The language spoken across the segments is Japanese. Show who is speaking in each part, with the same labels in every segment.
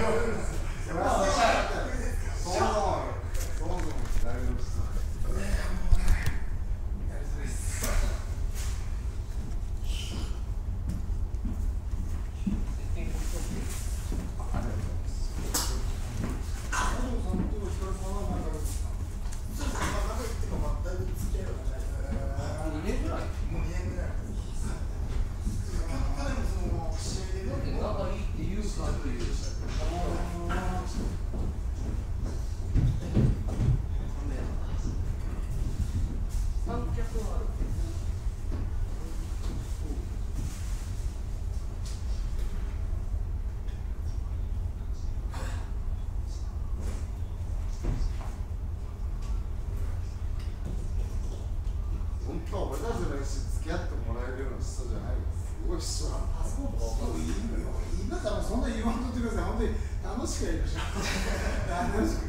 Speaker 1: 俺たちの石付き合ってもらえるような人じゃないです。すごい人なんだ。パスポート今からそんな言わんとってください。本当に楽しくやりましょう。楽しく。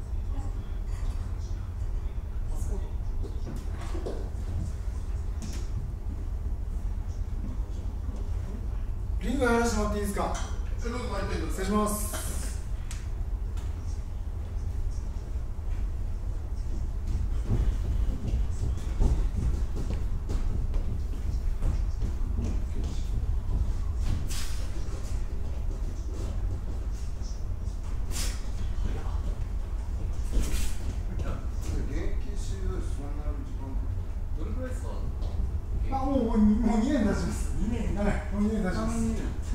Speaker 1: パスポート。リングやらせてもらっていいですか。どうぞ失礼します。もう2年経ちます。2年、はい、もう2年経ちます。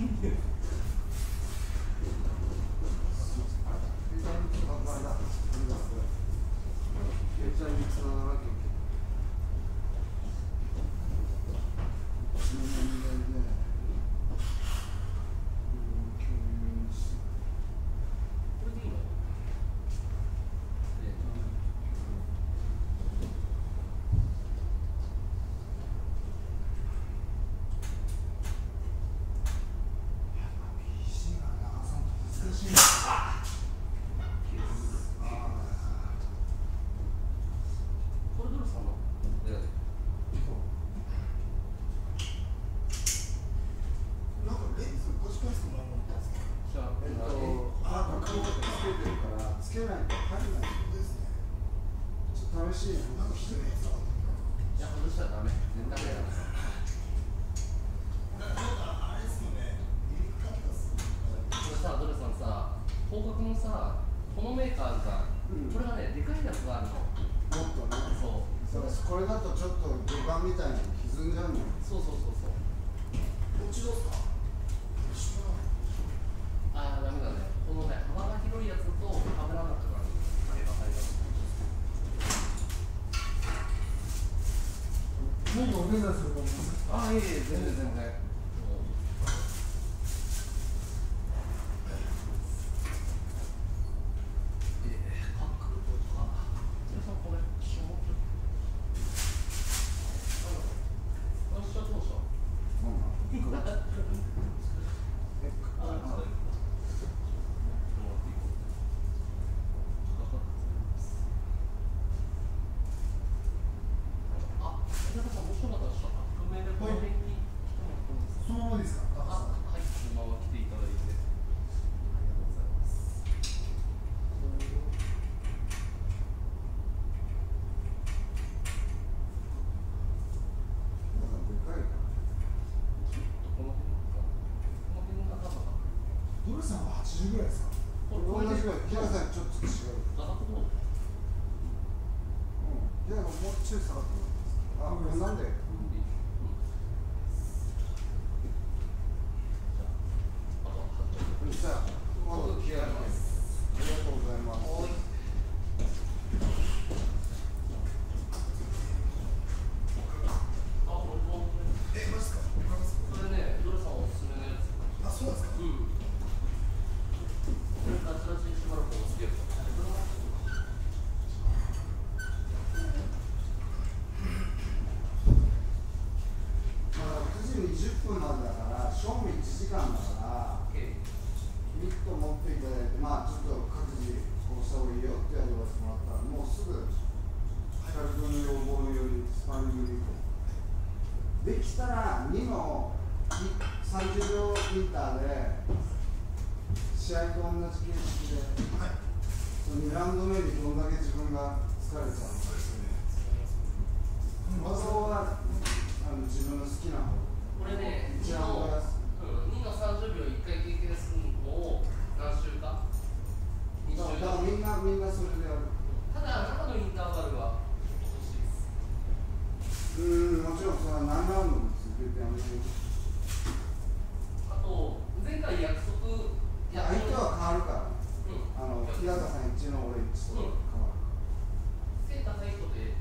Speaker 1: つけないと入らないですね。ちょっと試しい。なんかひどいやつだ。いや、外したらダメ。全然ダメだ。あれですよね。
Speaker 2: これさ、ドルさんさ、広角のさ、このメーカーが、これがね、でかいやつがあるの。
Speaker 1: もっとね。そう。これだとちょっと土管みたいに歪んじゃうの。
Speaker 2: そうそうそうそう。
Speaker 1: こっちどうですか。
Speaker 2: ああ、ダメだね。このね、幅が広いやつとカメラの中からあれが入ります。
Speaker 1: 何かお手伝いすると思います。
Speaker 2: ああ、いえいえ、全然全然。
Speaker 1: そのままですか。
Speaker 2: はい、そのまま来ていただいて。ありがとうございます。
Speaker 1: ドルさんは80ぐらいですか。同じぐらい。平さんちょっと違う。いや、もうちょい下がってます。あ、なんで。じゃあ、まず着替えます。ありがとうございます。マジですか。
Speaker 2: それね、ドルさんおすすめのやつ。
Speaker 1: あ、そうなんですか。
Speaker 2: これガチガチにしてもらうとお好きですか。
Speaker 1: 20分までだから、賞味1時間だから、ミット持っていただいて、まあちょっと各自こうした方がいいよってやりわせてもらったら、もうすぐ光君の要望のよりスパングリコできたら2の30秒ミーターで試合と同じ形式で、2ラウンド目にどんだけ自分が疲れちゃうのかですね。技は自分の好きな方。
Speaker 2: これね、2の30秒1回経験するのを何週か2週
Speaker 1: だからみんなそれでやる。
Speaker 2: ただ、中のインターバルは欲しいです。
Speaker 1: もちろんそれは何ラウンドも続けてやめない。
Speaker 2: あと、前回約束
Speaker 1: 相手は変わるからね。日高さん1の俺1と変わる。
Speaker 2: センターサイトで、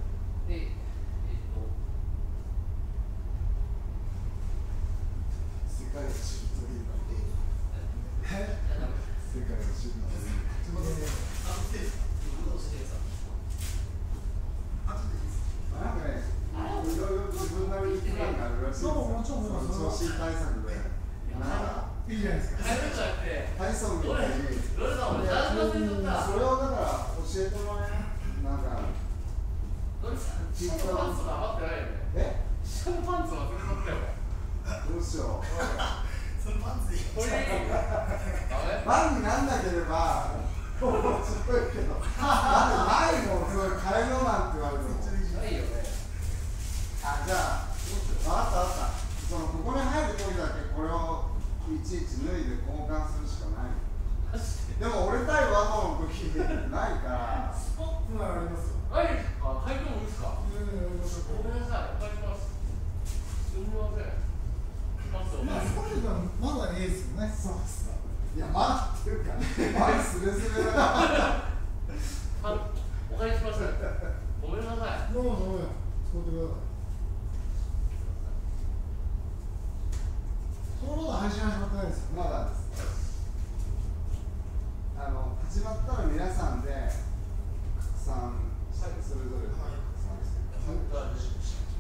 Speaker 1: 世界を知るというか。世界を知るというなんかね、いろいろ自分なりにプランがあるらしいですよ。調子対策で。いいじゃないですか。体操みたいに。それをだから教えてもらえない。なんか。
Speaker 2: シャツパンツが余ってないよね。シャツパンツはそれ乗ったよね。
Speaker 1: どうしよう。
Speaker 3: そのパンツでいい。
Speaker 2: これでいい。
Speaker 1: バンになんなければ面白いけど、ないもん、それ替えのなんて言われても
Speaker 2: ないよね。
Speaker 1: じゃあ、分かったそのここに入る時だけこれをいちいち脱いで交換するしかない。でも俺対ワゴンの時ないから
Speaker 3: スポットならありますよ。
Speaker 2: はい、書いてもいいですか。ごめんなさい、お願いします。すみません。
Speaker 3: スポットがまだいいですよね。
Speaker 1: そうですね。いや、まだっていうか、まだスレスレだな。
Speaker 2: お返しします。ごめんなさい。
Speaker 3: どうも使ってください。そのまだ配信始まってないですよ。
Speaker 1: まだです。始まったら皆さんで拡散、それぞれ拡散してください。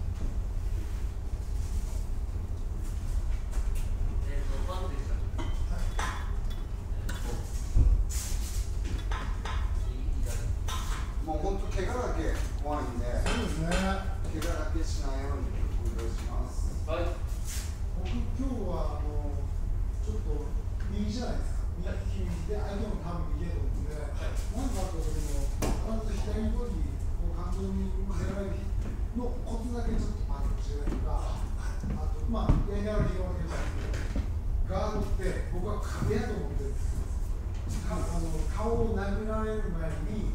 Speaker 1: もう本当怪我だけ怖いんで、
Speaker 3: そうですね。
Speaker 1: 怪我だけしないようにお願いします。
Speaker 2: はい。
Speaker 3: 僕今日はちょっと右じゃないですか。右で相手も多分右だと思うんで、なんかあった時も必ず左ボディを完全に狙えるのコツだけちょっとパンと教えないとか、あとやりながら広がってるんですけど、ガードって僕は壁やと思ってるんです。顔を殴られる前に。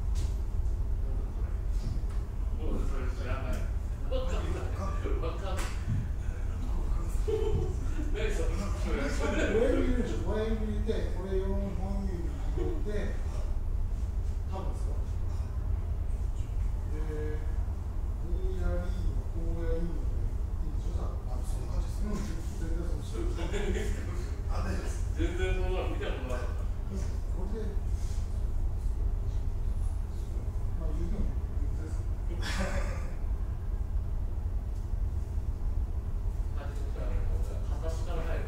Speaker 2: それ知らない。わかんない。
Speaker 3: 親指入れるでしょ。親指入れて、これ4本指入れて、多分ですか。右やりの、こうやりの、いいでしょ。そんな感じです。
Speaker 2: 全然そんなの見たことなかった。
Speaker 3: これで、言うても言うです。
Speaker 2: 形から入る。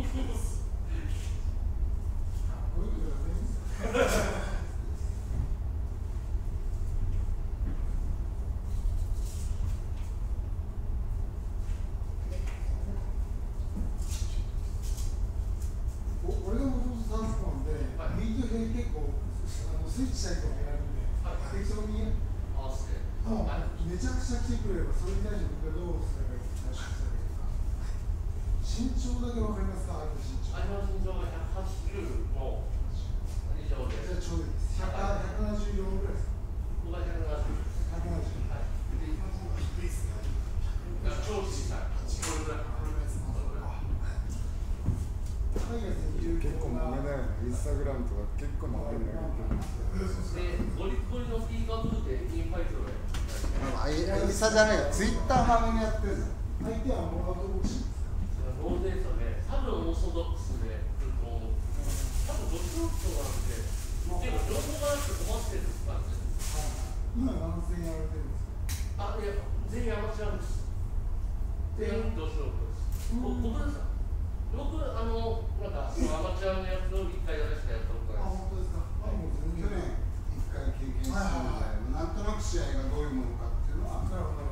Speaker 3: 俺がもともとサンスポンで、右と左結構スイッチしたりとかやるんで、適当にめちゃくちゃ来てくれれば、それに対して僕がどうすればいいか身長だけわかりますか？
Speaker 2: 相手の身長が180の以上で。
Speaker 3: じゃあちょうどいいです。174ぐらいですか？
Speaker 2: 僕は170。
Speaker 3: 170。
Speaker 2: はい。
Speaker 3: 低いっすね。
Speaker 2: 超小さい。これぐらい。
Speaker 1: 結構曲げだよね。インスタグラムとか結構曲げんだよ。
Speaker 2: で、ゴリゴリのスピーカーとでインファイトで。
Speaker 1: インスタじゃないよ。ツイッター曲げにやってるの。
Speaker 3: 相手はもうアウトボクシングですか？
Speaker 2: ローデートで、多分オーソドックスで来ると思う。多分どっちの人がなんで、でも両方がなくて困ってる感じ。
Speaker 3: 今何戦やられてるんですか？
Speaker 2: いや、全員アマチュアです。全員どうしようです。僕ですか？僕、なんか、アマチュアのやつを1回だけしかやったことないです。
Speaker 3: 本当ですか？もう全
Speaker 1: 去年1回経験したので、なんとなく試合がどういうものかっていうのは。
Speaker 3: なるほど。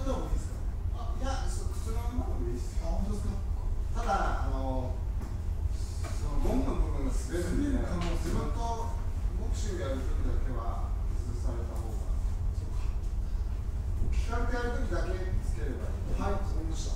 Speaker 3: 方もいいですか？
Speaker 1: いや、普通のままでいいですよ。
Speaker 3: 本当ですか？
Speaker 1: ただ、そのゴムの部分が滑るんで、自分とボクシングやるときだけは外された方が、聞かれてやるときだけつければいい。はい、わかりました。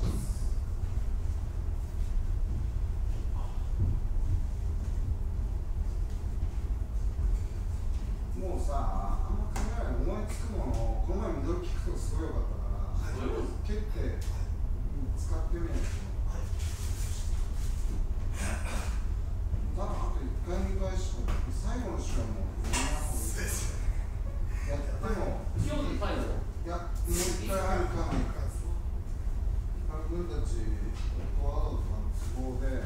Speaker 1: もうさ、あんま考えない思いつくもの、この前ミドルキックとかすごい良かったから、蹴って使ってみないと。多分あと1回2回しか最後の試合もやっても
Speaker 2: 今日で最後
Speaker 1: いや、もう1回あるかないか自分たちフォワードとかの都合で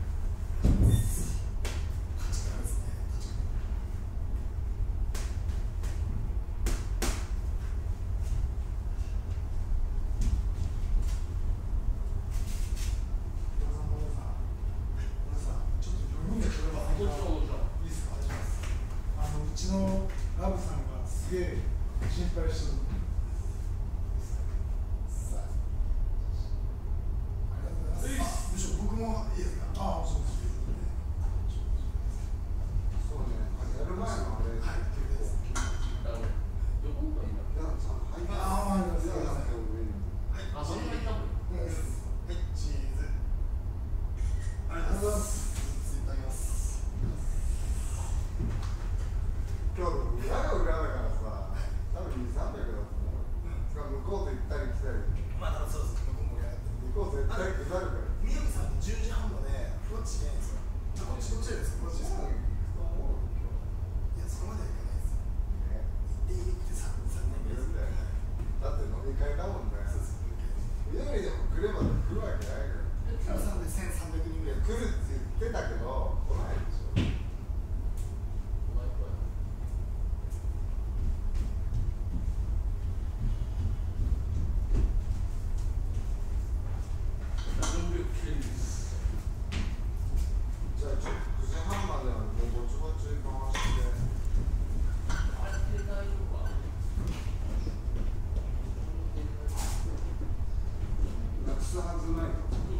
Speaker 3: うちのラブさんがすげえ心配してる。ありがとうございます。むしろ僕もいいですか？ああ、そうです。
Speaker 1: そうね、やる前のあれ、はい、結構
Speaker 2: どこがいいんだろう。
Speaker 3: ああ、ありがとうございます。
Speaker 2: あ、そんなに多分。
Speaker 3: はい、チーズ。ありがとうございます。いただきます。
Speaker 1: 今日の裏が裏だからさ、多分2、300だと思う。向こうと行ったり来たり。
Speaker 3: まあ、そうです。向こうもやって。
Speaker 1: 向こう絶対下るから。
Speaker 3: 宮城さんも10時半までふわっちいないんですよ。こっちです。こっちです。いや、そこまではいかないですよ。行って3年目です。
Speaker 1: だって飲み会だもんね。宮城でも来れば来るわけないから。
Speaker 3: さんで1300人ぐらい
Speaker 1: 来るって言ってたけど、来ないでしょ。じゃあ9時半まではもうぼちぼち回してなくすはずないの。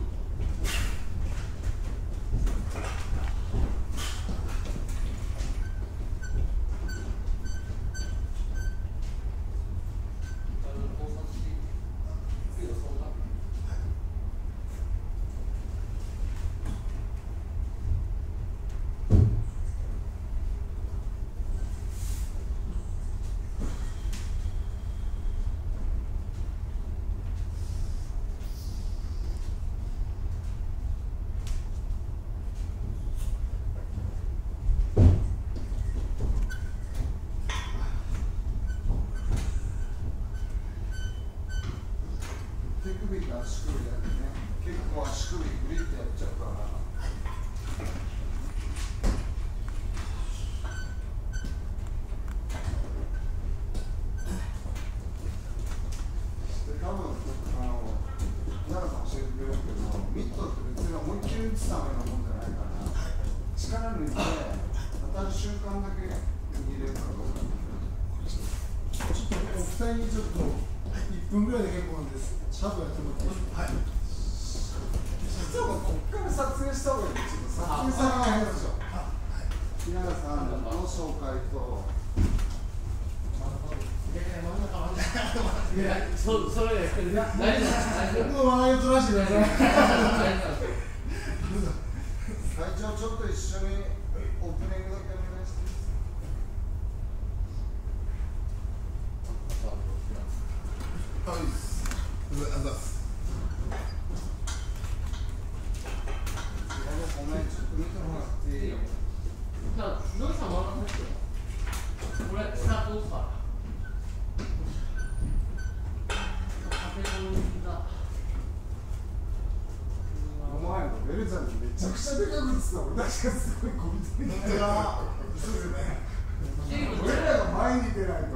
Speaker 1: 手首と足首だよね。結構足首グリってやっちゃうから。で、多分奈良さん教えてくれるけど、ミットって別に思いっきり打つためのもんじゃないから、力抜いて当たる瞬間だけ握れるかどうか。
Speaker 3: ちょっとお二人にちょっと1分ぐらいで結構なんです。シャープやってもらっていいですか？はい。
Speaker 1: そうか、こっから撮影した方がいい。ちょっと撮影さんがやるでしょ。平野さんの紹介と。
Speaker 2: それ大丈夫。
Speaker 3: 僕の笑いを取らせてください。
Speaker 1: 会長ちょっと一緒にオープニングだけお願いしていいですか？はい。ありがとうございます。ごめん、ちょっと見てもらっていいよ。
Speaker 2: どうしたの？これスタートオファー。
Speaker 1: お前のベルちゃんにめちゃくちゃでかくつった俺たちがすごいこびてる。本当だ。そうですよね。俺らが前に出ないと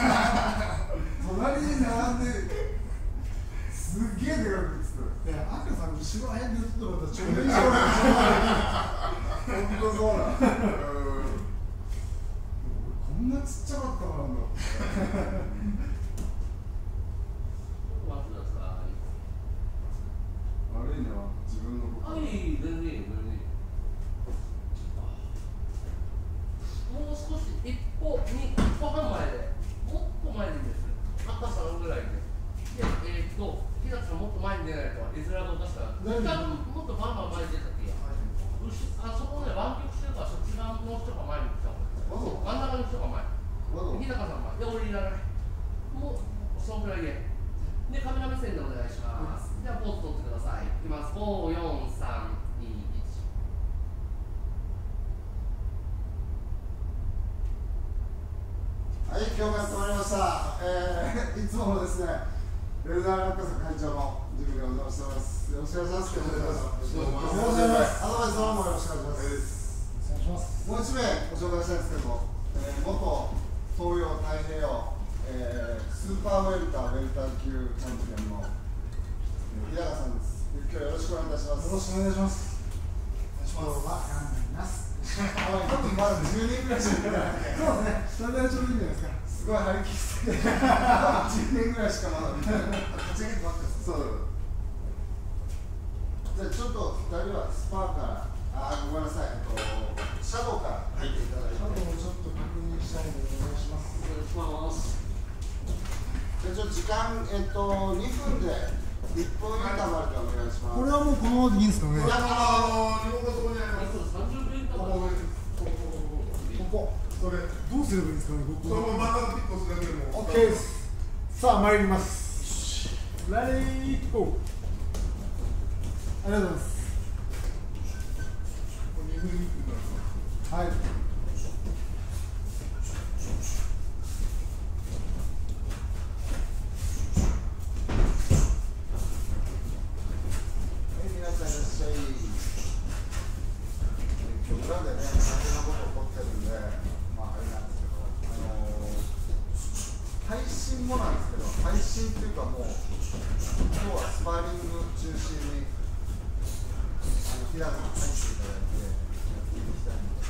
Speaker 1: 隣に並んですっげえでかくつった。
Speaker 3: いや、赤さん後ろら辺で打つとまたちょうどいい。
Speaker 1: 本当そうだ。こんなちっちゃかったからなんだ。
Speaker 2: 分かもっとバンバン前に出たっていいや。あそこね、湾曲してるから、そっち側の人が前に来た方がいい。真ん中の人が前。日高さん前。で、俺いらない。もう、そのくらいで。で、カメラ目線でお願いします。じゃあ、ポーズ取ってください。いきます。5、4、3、2、1。
Speaker 1: はい、今日もやってまいりました。いつものですね、ウェルダーラッカさん会長のジムでお邪魔してます。よろしくお願いします。よろしくお願いします。アドバイスの方もよろしくお願いします。もう1名ご紹介したいんですけども、元東洋太平洋、スーパーウェルター級チャンピオンの日高さんです。今日よろしくお願いいたします。
Speaker 3: よろしくお願いします。今日は頑張ります。
Speaker 1: 多分まだ10人ぐらいしかいない。
Speaker 3: そうですね。それでちょうどいいんじゃないですか。
Speaker 1: すごい張り切って10人ぐらいしかまだ見てない。そう。じゃあちょっと2人はスパーから、ごめんなさい、シャドウから入っていただいて。
Speaker 3: シャドウをちょっと確認したいのでお願いします。
Speaker 2: お願いします。
Speaker 1: じゃあ時間2分で1分以下までお願いします。
Speaker 3: これはもうこのままでいいんですかね。
Speaker 1: 日本がそこにあります。
Speaker 2: 30秒以下まで。
Speaker 3: ここそれどうすればいいんですかね。
Speaker 4: そのまま真ん中ピックするだけでも。
Speaker 3: オッケーです。さあ参ります。レディーゴー。ありがとうございます。
Speaker 4: 2分1分なんですか。
Speaker 3: はい。
Speaker 1: 皆さんいらっしゃい。今日裏でね、大変なこと起こってるんで、まああれなんですけど、配信もなんですけど、配信っていうかもう、今日はスパーリング中心に、日高さん入っていただいて、やっていきたいので。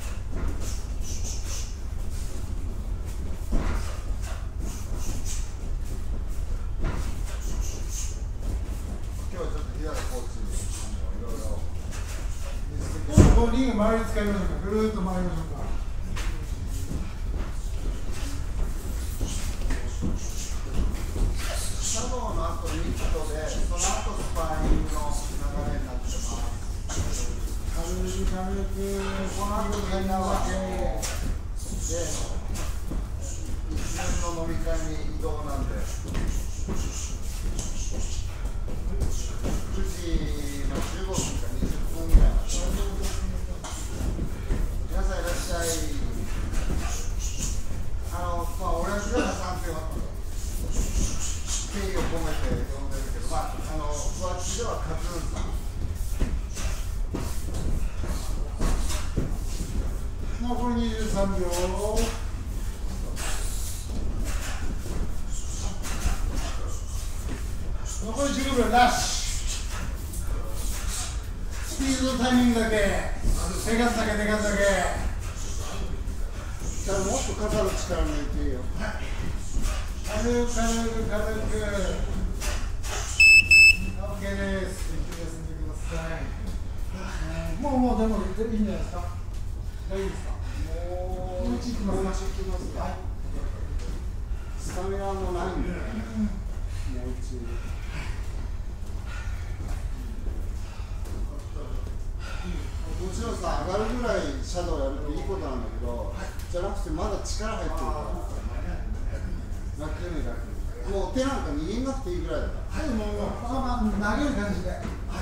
Speaker 1: 今日はちょっと日高コーチにいろいろ。
Speaker 3: このリング周り使いましょうか。ぐるーっと回りましょうか。
Speaker 1: シャドウの後ミットで、その後スパーリングの流れになってます。
Speaker 3: 軽く
Speaker 1: この後みんなはで、一連の飲み会に移動なんで、9時の15分か20分ぐらいまで。皆さんいらっしゃい。俺は日高さんって敬意を込めて呼んでるけど、ふわっちではカズーンさん。
Speaker 3: 残り23秒。残り15秒ラッシュ。スピードとタイミングだけ。手数だけ。
Speaker 1: じゃあもっと肩の力抜いていいよ。
Speaker 3: 軽く。OK です。休んでください。もうでもいいんじゃないですか。大丈夫ですか。もう一いきます。はい。
Speaker 1: スタミナもないんで、もう一。もちろんさ、上がるぐらいシャドウやるといいことなんだけど、じゃなくてまだ力入ってるから、楽に。もう手なんか握んなくていいぐらいだから。
Speaker 3: はい、もう投げる感じで。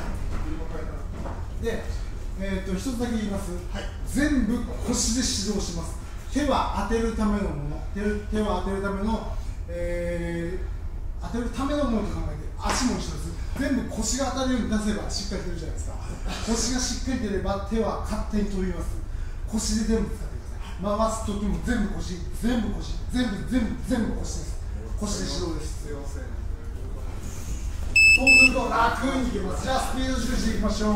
Speaker 3: で、一つだけ言います。全部腰で指導します。手は当てるためのもの、手は当てるための、当てるためのものと考えて、足も一緒です。全部腰が当たるように出せばしっかり出るじゃないですか。腰がしっかり出れば手は勝手に飛びます。腰で全部使ってください。回す時も全部腰、全部腰です。腰で指導です。そうすると楽にいけます。じゃあスピード重視でいきましょう。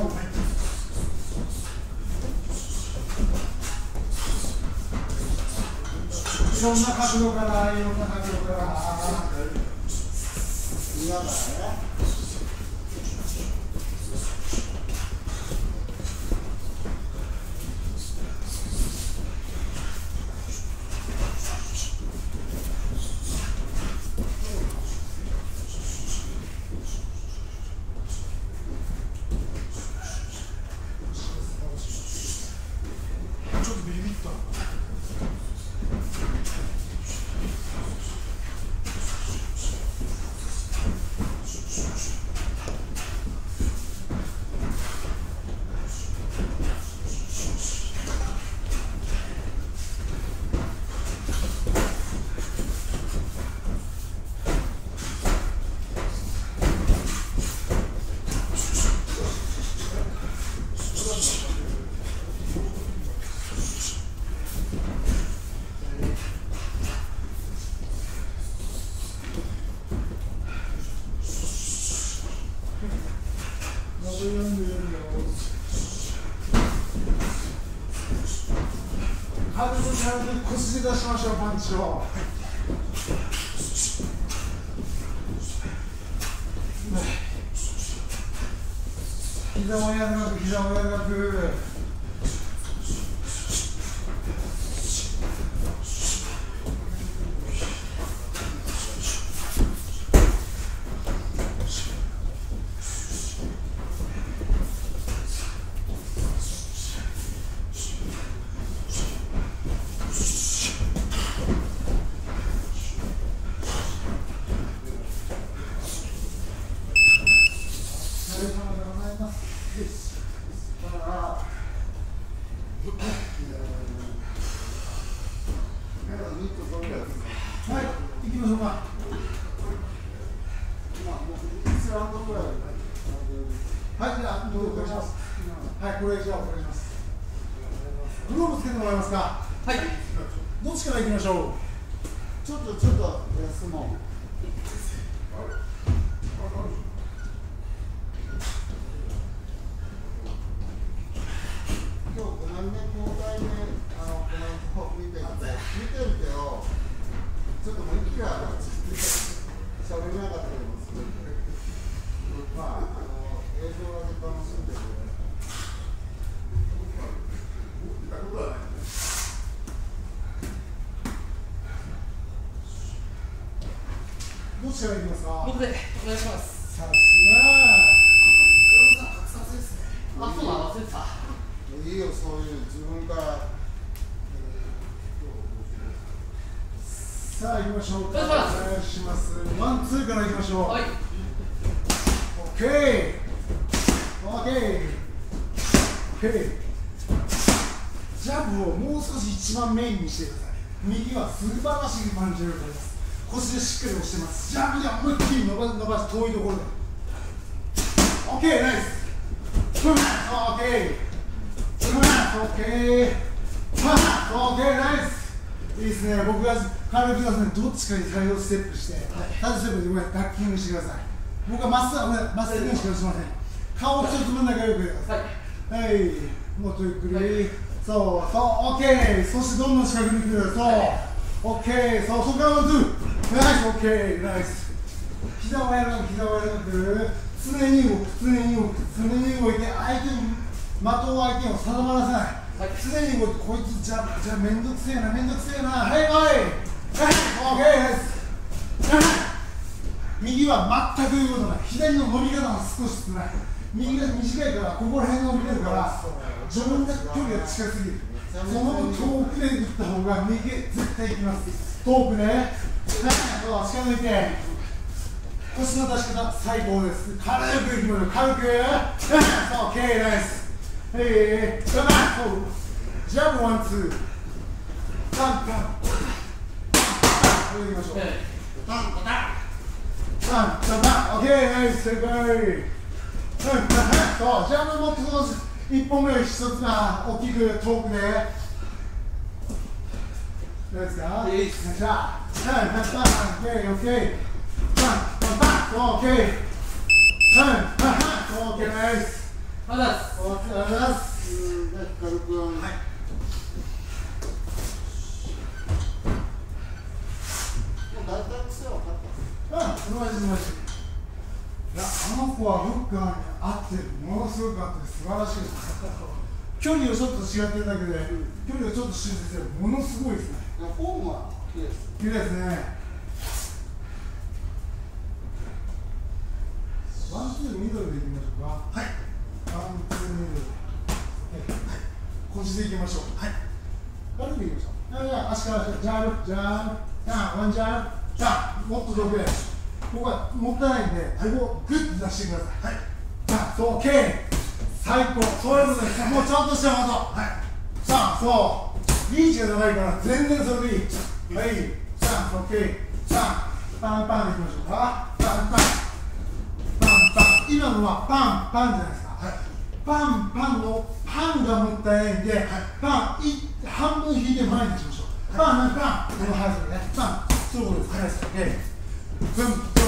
Speaker 3: いろんな角度から。
Speaker 1: 今だね。
Speaker 3: 腰で出しましょう、パンチを。膝を柔らかく、膝を柔らかく。これじゃあお願いします。グローブつけてもらえますか。はい。どっちから行きましょう。
Speaker 1: ちょっと休もう。今日ごめんね、交代でコメントを見てるけど、ちょっともう息が喋れなかったりもするんで、まあ映像だけ楽しんでくれ。
Speaker 3: どっちから行きますか。
Speaker 2: 僕でお願いします。
Speaker 3: さすが。
Speaker 2: あ、そうだ、忘れてた。
Speaker 1: いいよ、そういう自分から。
Speaker 3: さあ行きましょう。お願いします。ワンツーから行きましょう。はい。オッケー。オッケー。オッケー。ジャブをもう少し一番メインにしてください。右は素晴らしいパンチ力があります。腰でしっかり押してます。ジャブで思いっきり伸ばし遠いところで。オッケー、ナイス。オッケー。オッケー。オッケー、ナイス。いいですね。僕が軽くですね、どっちかに対応ステップして、タッチステップでごめん、ダッキングしてください。僕はまっすぐにしかしません。顔をちょっと真ん中よくやってください。はい。もっとゆっくり。そう、オッケー。そしてどんどん近くに来る。そう、オッケー。そう、そこからワンツー。ナイス、オッケー、ナイス。膝を柔らかく、膝を柔らかく。常に動く、常に動く、常に動いて、相手に、的を相手を定まらせない。常に動いて、こいつ、じゃあ、めんどくせえな、めんどくせえな。はい、はい。はい、オッケー、ナイス。右は全く言うことない。左の伸び方が少し少ない。右が短いから、ここら辺が伸びてるから、自分の距離が近すぎる。その分遠くで打った方が右へ絶対行きます。遠くね。そう、近づいて。腰の出し方、最高です。軽くいきましょう。軽く。そう、オッケー、ナイス。そう。ジャブ、ワン、ツー。タン、タン。これいきましょう。タン、タン。タン、タン。オッケー、ナイス、正解。そう、ジャブもって少し1本目を1つが大きく遠くで。どうですか？いいです。じゃあ、オッケー、オッケー。オッケー。オッケー、ナイス。
Speaker 2: ありがとうございます。
Speaker 3: ありがとうございます。
Speaker 1: 軽く。はい。もう大体癖は分かった。
Speaker 3: その味の味。いや、あの子はフッカーに合ってる、ものすごく合ってる、素晴らしいです。距離をちょっと違ってるだけで、距離をちょっと修正してる、ものすごいですね。
Speaker 1: フォームは綺麗です。
Speaker 3: 綺麗ですね。ワンツーミドルでいきましょうか。はい。ワンツーミドル。はい。腰でいきましょう。はい。 軽くいきましょう。じゃあ足からジャブ、ジャブ、ワンジャブ、ジャブ、もっと上下。ここはもったいないんで、ここグッと出してください。はい。さあ、そう、OK。最高。そういうことです。もうちょっとしたこと。はい。さあ、そう。リーチが長いから全然それでいい。はい。さあ、OK。さあ、パンパンでいきましょうか。パンパン。パンパン。今のはパンパンじゃないですか。はい。パンパンのパンがもったいないんで、はい、パン半分引いて前にしましょう。パン、パン。この速さでね。パン。そういうことです。速さ。OK。そう。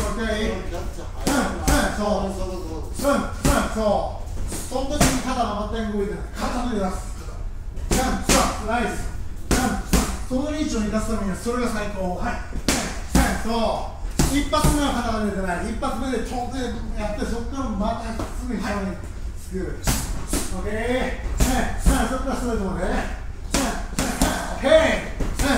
Speaker 3: その時に肩が全く動いてない。肩で出す。ナイス。そのリーチを生かすためにはそれが最高。はい。そう。一発目は肩が出てない。一発目でトンでやって、そこからまたすぐに下につく。オッケー。そこからストレートまで。オッケー。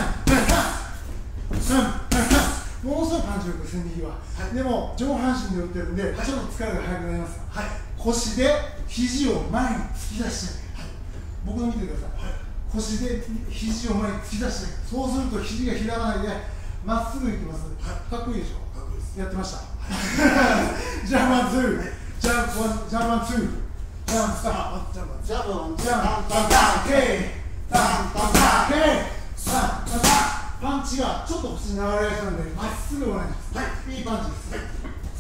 Speaker 3: ものすごいパンチ力ですね、右は。でも上半身で打ってるんで、ちょっと疲れが速くなります。腰で肘を前に突き出して、僕の見てください。腰で肘を前に突き出して、そうすると肘が開かないでまっすぐいきます。かっこいいでしょ。やってました。ジャンプワンツー、ジャンプワン、ジャンプワンツー、ジャンプスター、ジャンプ、ジャンプ、ジャンプ、オッケー、ジャンプ、オッケー、さあ、パンチがちょっと口に流れがちなんで、まっすぐお願いします。いいパンチです。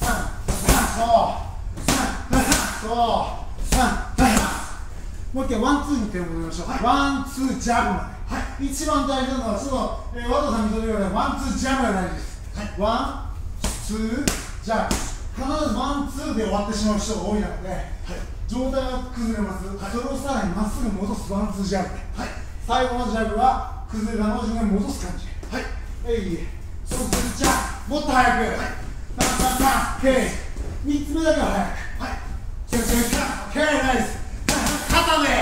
Speaker 3: もう一回ワンツーに手を戻りましょう。ワンツージャブまで。一番大事なのは、和田さんに言うようにワンツージャブが大事です。ワンツージャブ。必ずワンツーで終わってしまう人が多いので、状態が崩れます。それをさらにまっすぐ戻すワンツージャブ。最後のジャブは崩れたのを自分に戻す感じ。そうするじゃあもっと早く。パンパンパン。3つ目だけは早く。ナイス。肩で。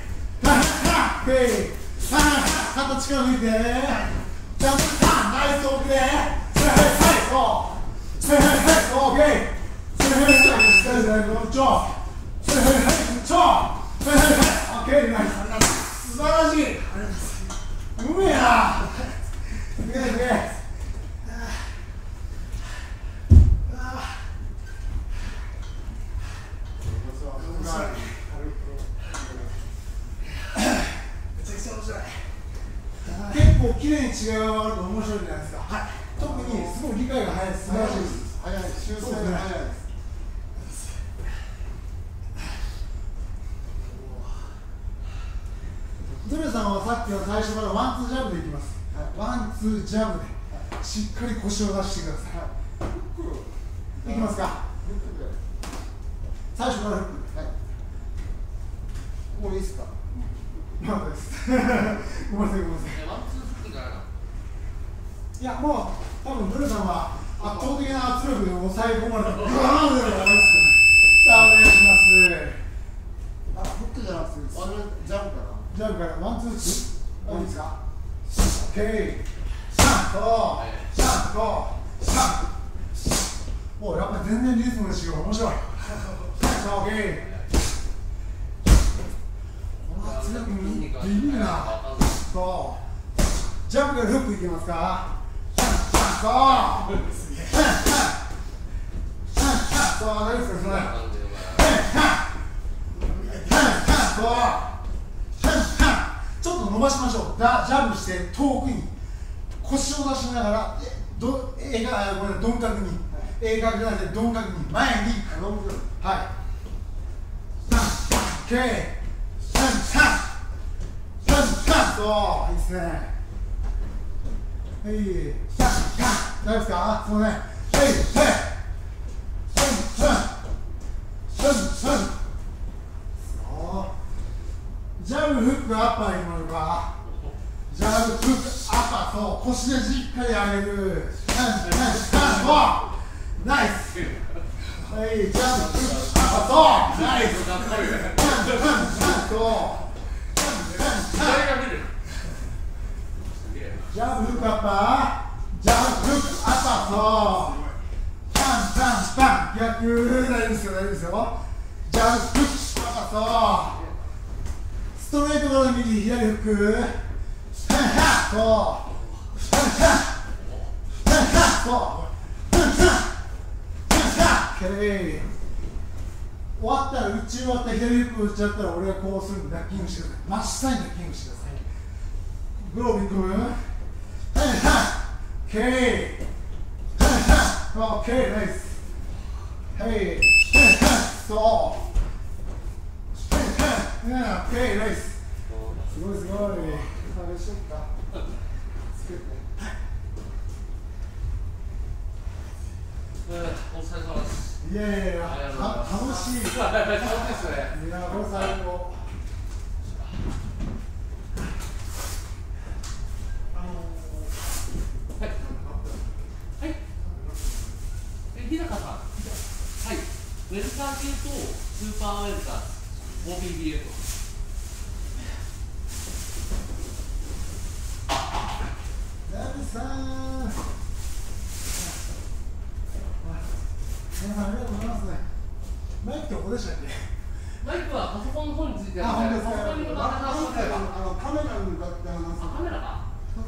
Speaker 3: 肩力抜いて。ジャンプナイス奥で。オッケー。素晴らしい。うめえな。結構綺麗に違いが分かると面白いじゃないですか。特にすごい理解が早い。素晴らしいです。
Speaker 1: 早い。修正が早いです。
Speaker 3: ドレさんはさっきの最初からワンツージャブでいきます。ワンツージャブでしっかり腰を出してください。いきますか。最初からフック。
Speaker 1: もういいですか。
Speaker 3: まだです。ごめんなさい。
Speaker 2: ワンツーフックじゃないの。
Speaker 3: いやもう多分ドレさんは圧倒的な圧力で抑え込まれた。グワーンで終わりですね。さあお願いします。
Speaker 1: フックじゃなくてジャブから。
Speaker 3: ジャブからワンツーツー。いいですか。オッケー。シャンとシャンとシャン。もうやっぱり全然リズムの違う面白い。オッケー。この圧力ビビるな。そうジャンプからフックいけますか。シャンシャンそうシャンシャンシャンシャンそう何ですかそれ。シャンシャンシャンシャンそうシャンシャンちょっと伸ばしましょう。ジャブして遠くに腰を出しながら鈍角に鋭角じゃなくて鈍角に前にはいシャンシャン OK シャンシャンシャンシャンそういいですね。はいシャンシャン大丈夫ですか。そうねはいはいシャンシャンシャンシャンそうジャブフックアッパーいきましょうか。ジャブフックアッパーそう腰でしっかり上げるシャンシャンシャンそうナイスはいジャブフックアッパーそうナイスシャンシャンシャンそうジャブフックアッパージャブフックアッパーそうパンパンパン逆大丈夫ですよ大丈夫ですよ。ジャブフックアッパーそうストレートから右左フック終わったら打ち終わった左フック打っちゃったら俺がこうするんでダッキングしてください。真下にダッキングしてください。グロービングムーン。オッケー、ナイス。そう。オッケー、ナイス。すごいすごい。
Speaker 1: あれしよっか。つけて。
Speaker 2: お疲れ様です。
Speaker 3: いやいやいや、楽しい。
Speaker 2: そうですね。
Speaker 3: いや、これ最高。
Speaker 2: 日高さん、はい、ウェルカー系とスーパーウェルカー、OBBA と。
Speaker 3: ダブさん。皆さんありがとうございますね。マイクどこでしたっけ？
Speaker 2: マイクはパソコンの方についてる
Speaker 3: ので、
Speaker 2: パソコンに向かって話すので、
Speaker 1: カメラに向かって話す。
Speaker 2: カメラか。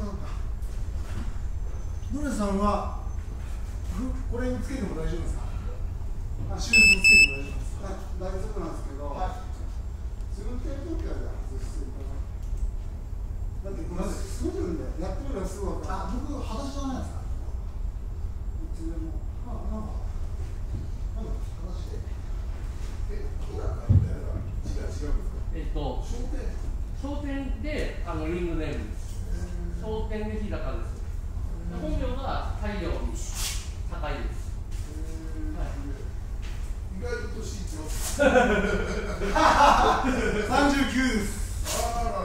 Speaker 3: ドレさんはこれにつけても大丈夫ですか？シューズにつけても大丈夫ですか？
Speaker 1: 大丈夫なんですけど、自分でやるときは外していただく。だってこれすぐんで、やってみればすぐ分かる。
Speaker 3: 僕、裸足じゃないですか？
Speaker 1: うちでも。
Speaker 3: なんか裸足で。
Speaker 2: 商店でリングネームです。商店で日高です。本名が太陽に高いです。
Speaker 4: 意外と年一応。
Speaker 3: 39です。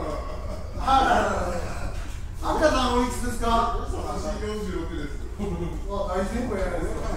Speaker 3: 赤さんおいくつですか？
Speaker 4: 私46です。
Speaker 3: 大先輩やないですか。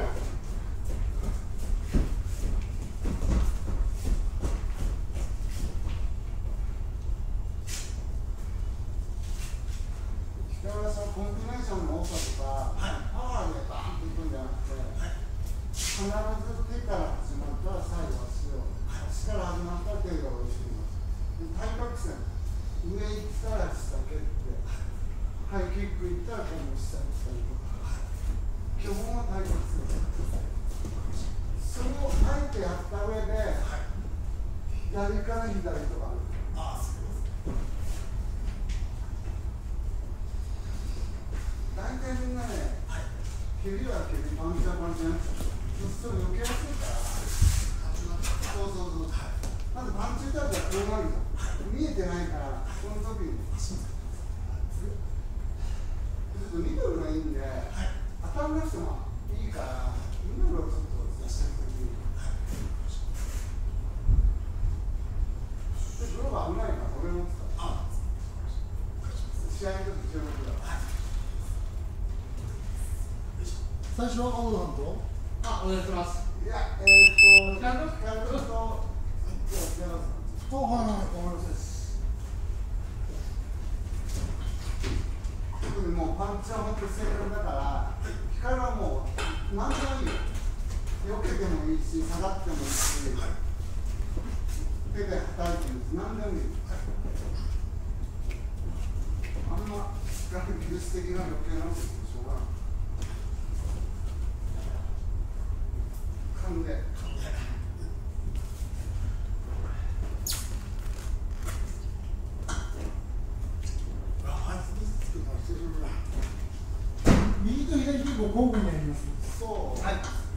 Speaker 1: コンビネーションの多さとか、パワーでバーンといくんじゃなくて、必ず手から始まったら最後は足を、足から始まったら手が追いつきます。対角線、上行ったら下蹴って、ハイキック行ったら今度下にしたりとか、基本は対角線。それをあえてやった上で、左から左とか。大体みんなね、蹴りは蹴り、パンチはパンチじゃなくて、そうすると余計やすいから、そう。まずパンチ打ったらこうなるんだ。見えてないから、この時に。ちょっとミドルがいいんで、当たらなくてもいいから、ミドルをちょっと出したいときに。で、グローバー危ないから、俺も使う。試合の時注目だ。
Speaker 3: 最初は青さんと
Speaker 2: お願いします。
Speaker 1: いや、キャンドルと、わかります。特にもうパンチは本当に正確だから、光はもう何でもいいよ。避けてもいいし、下がってもいいし、手で叩いてもいいし、何でもいい。あんま光技術的な余計なことでしょうがない。
Speaker 3: 右と左結構交互にやります。
Speaker 1: そう。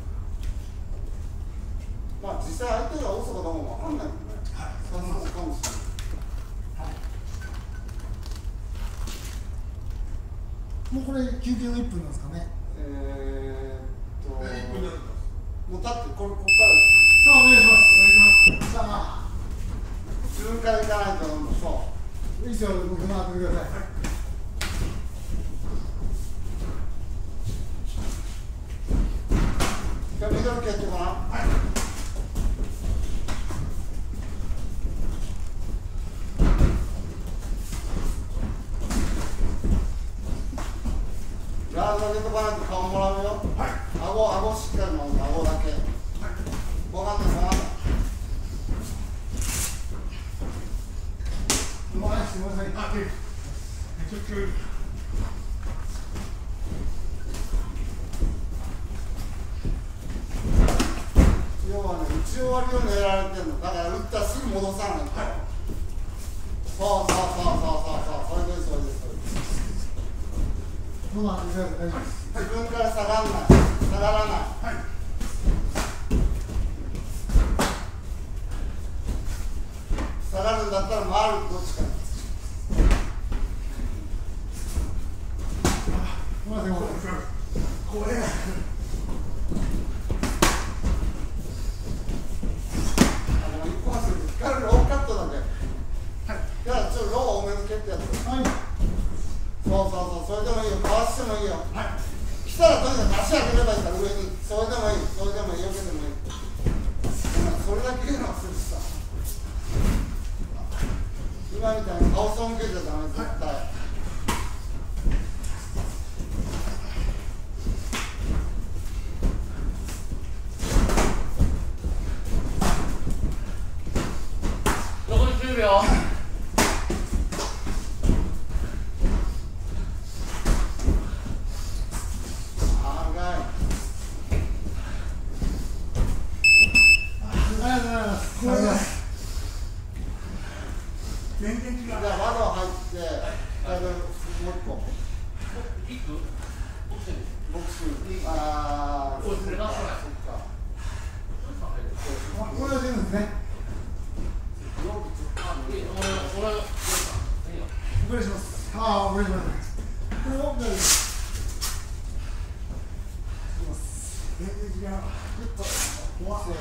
Speaker 1: まあ実際相手が押すかどうかも分かんないけどね。そうかもしれない。
Speaker 3: もうこれ休憩の1分なんですかね。
Speaker 4: 1分になるんだ。
Speaker 1: もうだってこからです。
Speaker 3: さあお願いします。さあ
Speaker 1: 自分から行かないとそう。
Speaker 3: いいですよ、僕の後でください。
Speaker 1: じゃあミドル蹴ってごらん。ガード上げとかないと顔もらうよ。顎しっかり守って、顎だけ。わかんない。
Speaker 3: ごめんなさい。
Speaker 1: 要はね、打ち終わりを狙られてるの。だから打ったらすぐ戻さないと。そうそうそうそうそうそう、それです、それです。
Speaker 3: どうなんですか、大丈夫です。
Speaker 1: 自分から下がらない、下がらない。はい、下がるんだったら回る、どっちか。
Speaker 3: ごめんなさい、これ。
Speaker 1: 一本足、光るローカットだけ。はい。だからちょっとロー多めに蹴ってやつ。はい。そうそうそう、それでもいいよ、かわしてもいいよ。はい。来たらとにかく足上げればいいから、上に。それでもいい、それでもいい、よけてもいい。それだけのするさ。今みたいに顔背けちゃダメ、絶対。はい、
Speaker 2: 残り10秒。
Speaker 1: 全然違う。じゃあ窓入って、もう一個。ボクシング。ああ、そうですね。そっか。
Speaker 3: これは出るんですね。お願いします。ああ、お願いします。これを大丈夫です。全然違う。怖い。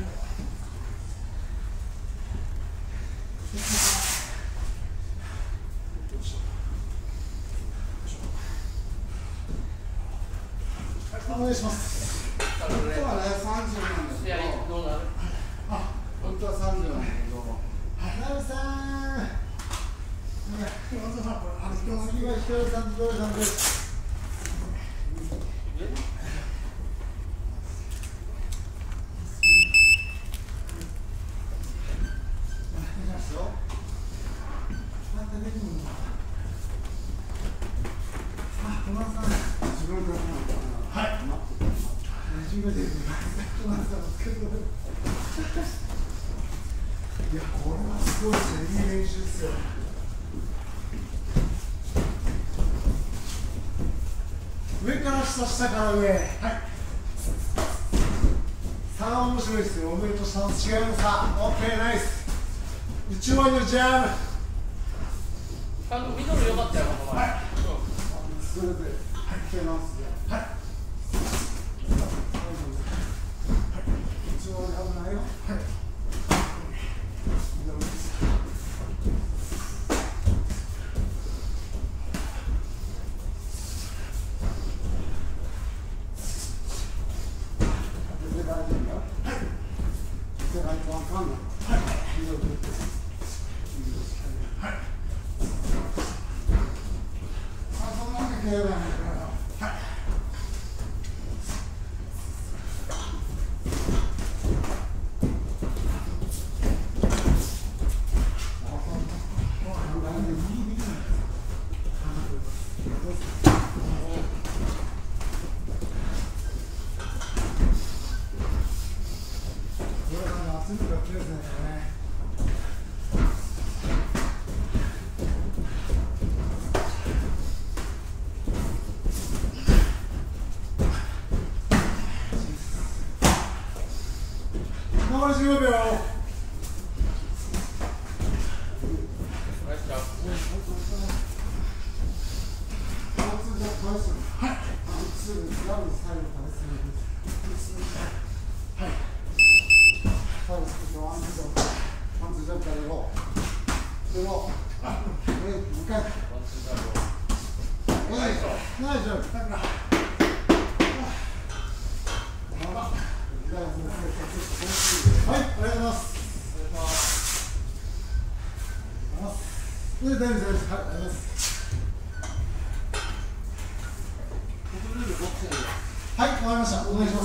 Speaker 3: お願いします。
Speaker 1: 本当はね、30なんですけど。本当は30なんだけど。
Speaker 3: ナミさん。今日はひとりさんとどうさんです。いや、これはすごいですね。いい練習ですよ。上から下、下から上。はい。差は面白いですよ。上と下の違いの差。オッケー、ナイス。内側のジャ
Speaker 2: ミドル良かったよ、この前。はい。
Speaker 1: それで、手直すで。はい。内側で危ないよ。はい。10秒。はい、わかりました。お願いします。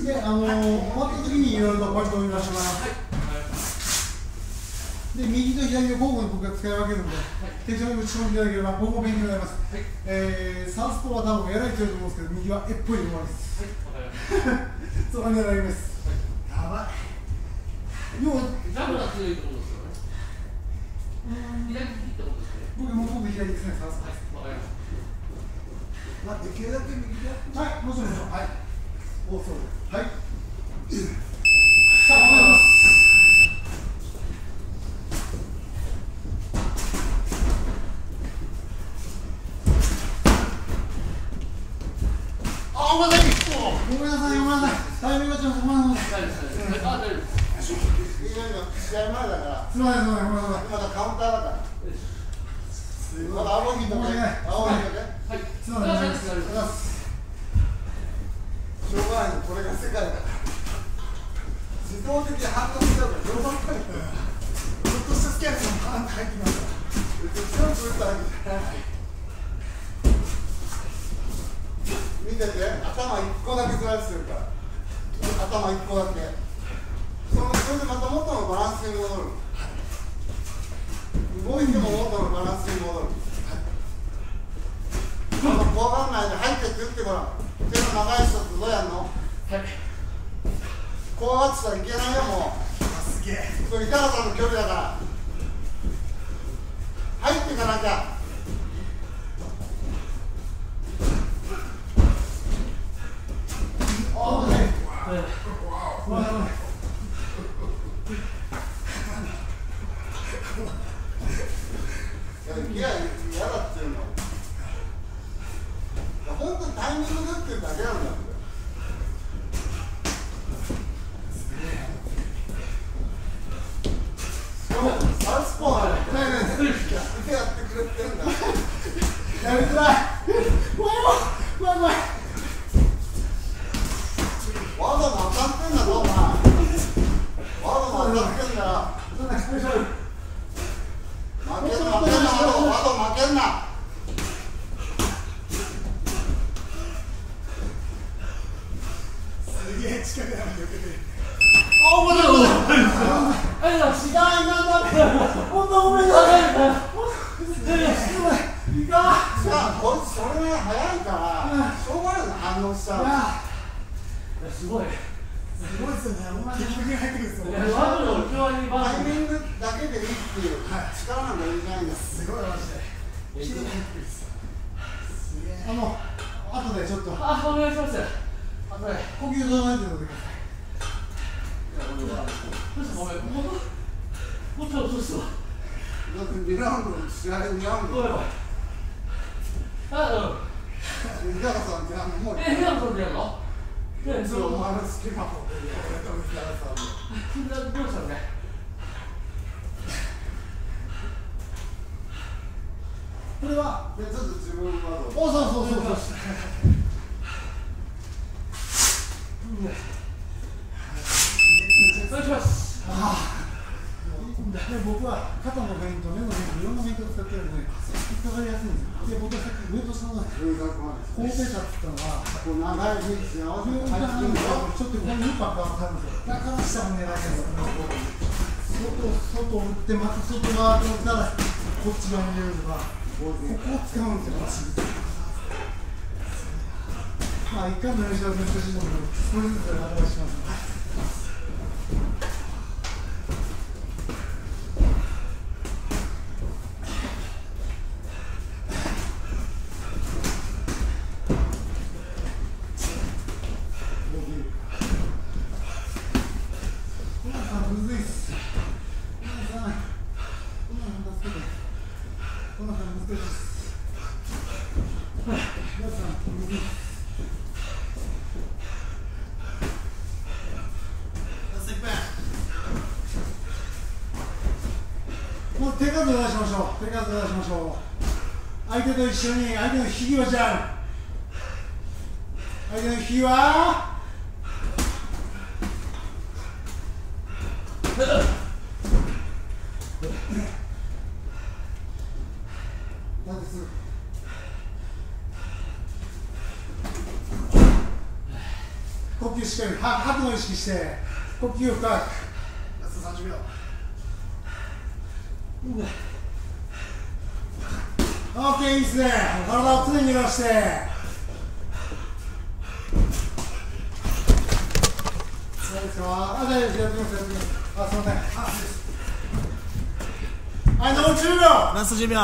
Speaker 1: で、終わった時にいろいろとポイントを見ましょう。で、
Speaker 3: で右と左を交互に僕が使い分けるので、適当に打ち込んでいただければ僕も勉強になります。サウスポーは多分えらい強いと思うんですけど、右は絵っぽいのもあります。そこになります。やばい。要は
Speaker 2: ダブが強いってことですよね。左利きってことですね。
Speaker 3: 僕もともと左ですね、サウスポー。
Speaker 2: わかりました。
Speaker 1: まあできるだけ右でやって
Speaker 3: はい、もちろんです。はい。
Speaker 1: おそうです。
Speaker 3: はい。さあ、お願いします。
Speaker 2: あ、ごめんなさい。
Speaker 3: ごめんなさい、ごめんなさい。タイミングがちょっとごめんなさい。
Speaker 2: 大丈夫です。
Speaker 1: 試合前だから
Speaker 3: すみません、ごめんなさい。
Speaker 1: まだカウンターだからまだ青木とね青木とね
Speaker 2: はい。
Speaker 3: すみません、大丈夫です。
Speaker 1: しょうがないこれが世界だから自動的に反応しちゃうから冗談かよ
Speaker 3: ちょっとしたスキャンもパーンと入ってきますから。
Speaker 1: 強く打ったわけじゃない見てて頭1個だけずらしてるから頭1個だけそれでまた元のバランスに戻る動いても元のバランスに戻る怖がらないで入ってって打ってごらん手の長い人ってどうやんの
Speaker 2: はい。
Speaker 1: 怖がってたらいけないよもう
Speaker 3: すげえ。
Speaker 1: それ板原さんの距離だから入っていかなきゃ
Speaker 3: あ、危ない。ごめんなさい。
Speaker 1: いや嫌だっていうの本当にタイミングで打ってるだけなんだってしかもサウスポーは逆でやってくれてるんだ
Speaker 3: やりづらい。怖いよ。怖い怖い。
Speaker 1: わざと当たってんだぞお前わざと当たってんだよ負けんなわざ負けんな
Speaker 3: すげえ近くで避けてる。
Speaker 2: あ、ごめんなさい。
Speaker 3: 違いなんだって。本当ごめんなさい。いか。
Speaker 1: さあこいつそれが早いからしょうがないの反応しちゃう
Speaker 2: すごい。
Speaker 3: すごいですよね。同じ気持ちが入ってくるんですよ。
Speaker 2: ワグの内側にバー
Speaker 1: タイミングだけでいいっていう力なんかいらないんです
Speaker 3: すごいマジで。綺麗に入ってくるんですよ。すげえ。後でちょっと
Speaker 2: あ、お願いします。あとで。
Speaker 3: 呼吸整えておいてください。
Speaker 2: どうしたごめん。もっと落とすわ。
Speaker 1: 2ラウンド試合2ラウンド
Speaker 2: ごめんごめん。あ、
Speaker 1: 日高さんってもう
Speaker 2: 日高さんでやるの？
Speaker 1: いつお前の好きな方で俺と日高さんで
Speaker 2: そんなどうしたのね。
Speaker 3: これは
Speaker 1: でちょっと自分はどう
Speaker 3: お、そう。
Speaker 2: お願いします。
Speaker 3: 僕は肩のフェイント、目のフェイント、いろんなフェイントを使ってるので、引っかかりやすいんですよ。で、僕はさっき上と下の高低差って言ったのは、
Speaker 1: こう長いフィッシュ合わせて入ってくるんだよ
Speaker 3: ちょっとここにインパクトがかかるんですよ。だから下を狙いやすい。外を打って、また外側に打ったら、こっち側に入れるとか、ここを使うんですよ、まあ、一回の練習は難しいので、少しずつアドバイスします。もう手数を出しましょう。手数を出しましょう。相手と一緒に相手の引きはじゃう。相手の引きは呼吸しっかり、吐くのを意識して呼吸を深く。ラスト30秒。 オッケー、いいっすね。体を常に揺らして。大丈夫ですか。あ、大丈夫です。やってます、やってます。あ、すみません。はい、残り10秒。ラスト10秒。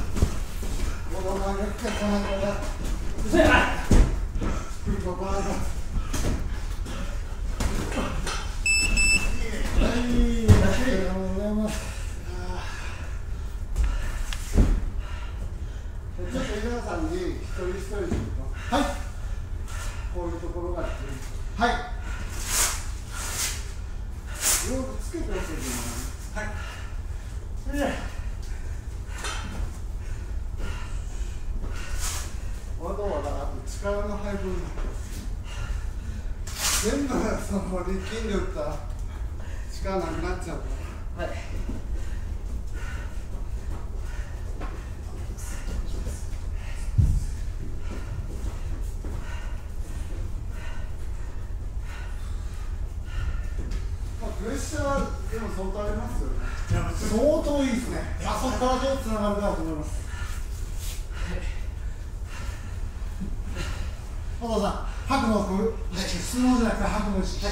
Speaker 1: ちょっと稲田さんに一人一人ではい、こういうところがはいよくつけておけるのはいわざわざ力の配分全部その力んで打ったら力なくなっちゃうからはいプレッシャーでも相当ありますよね。
Speaker 3: 相当いいですね。あそこからどうつながるかと思います。お父さん、吐くのを吸うのじゃなくて吐くのを意識して。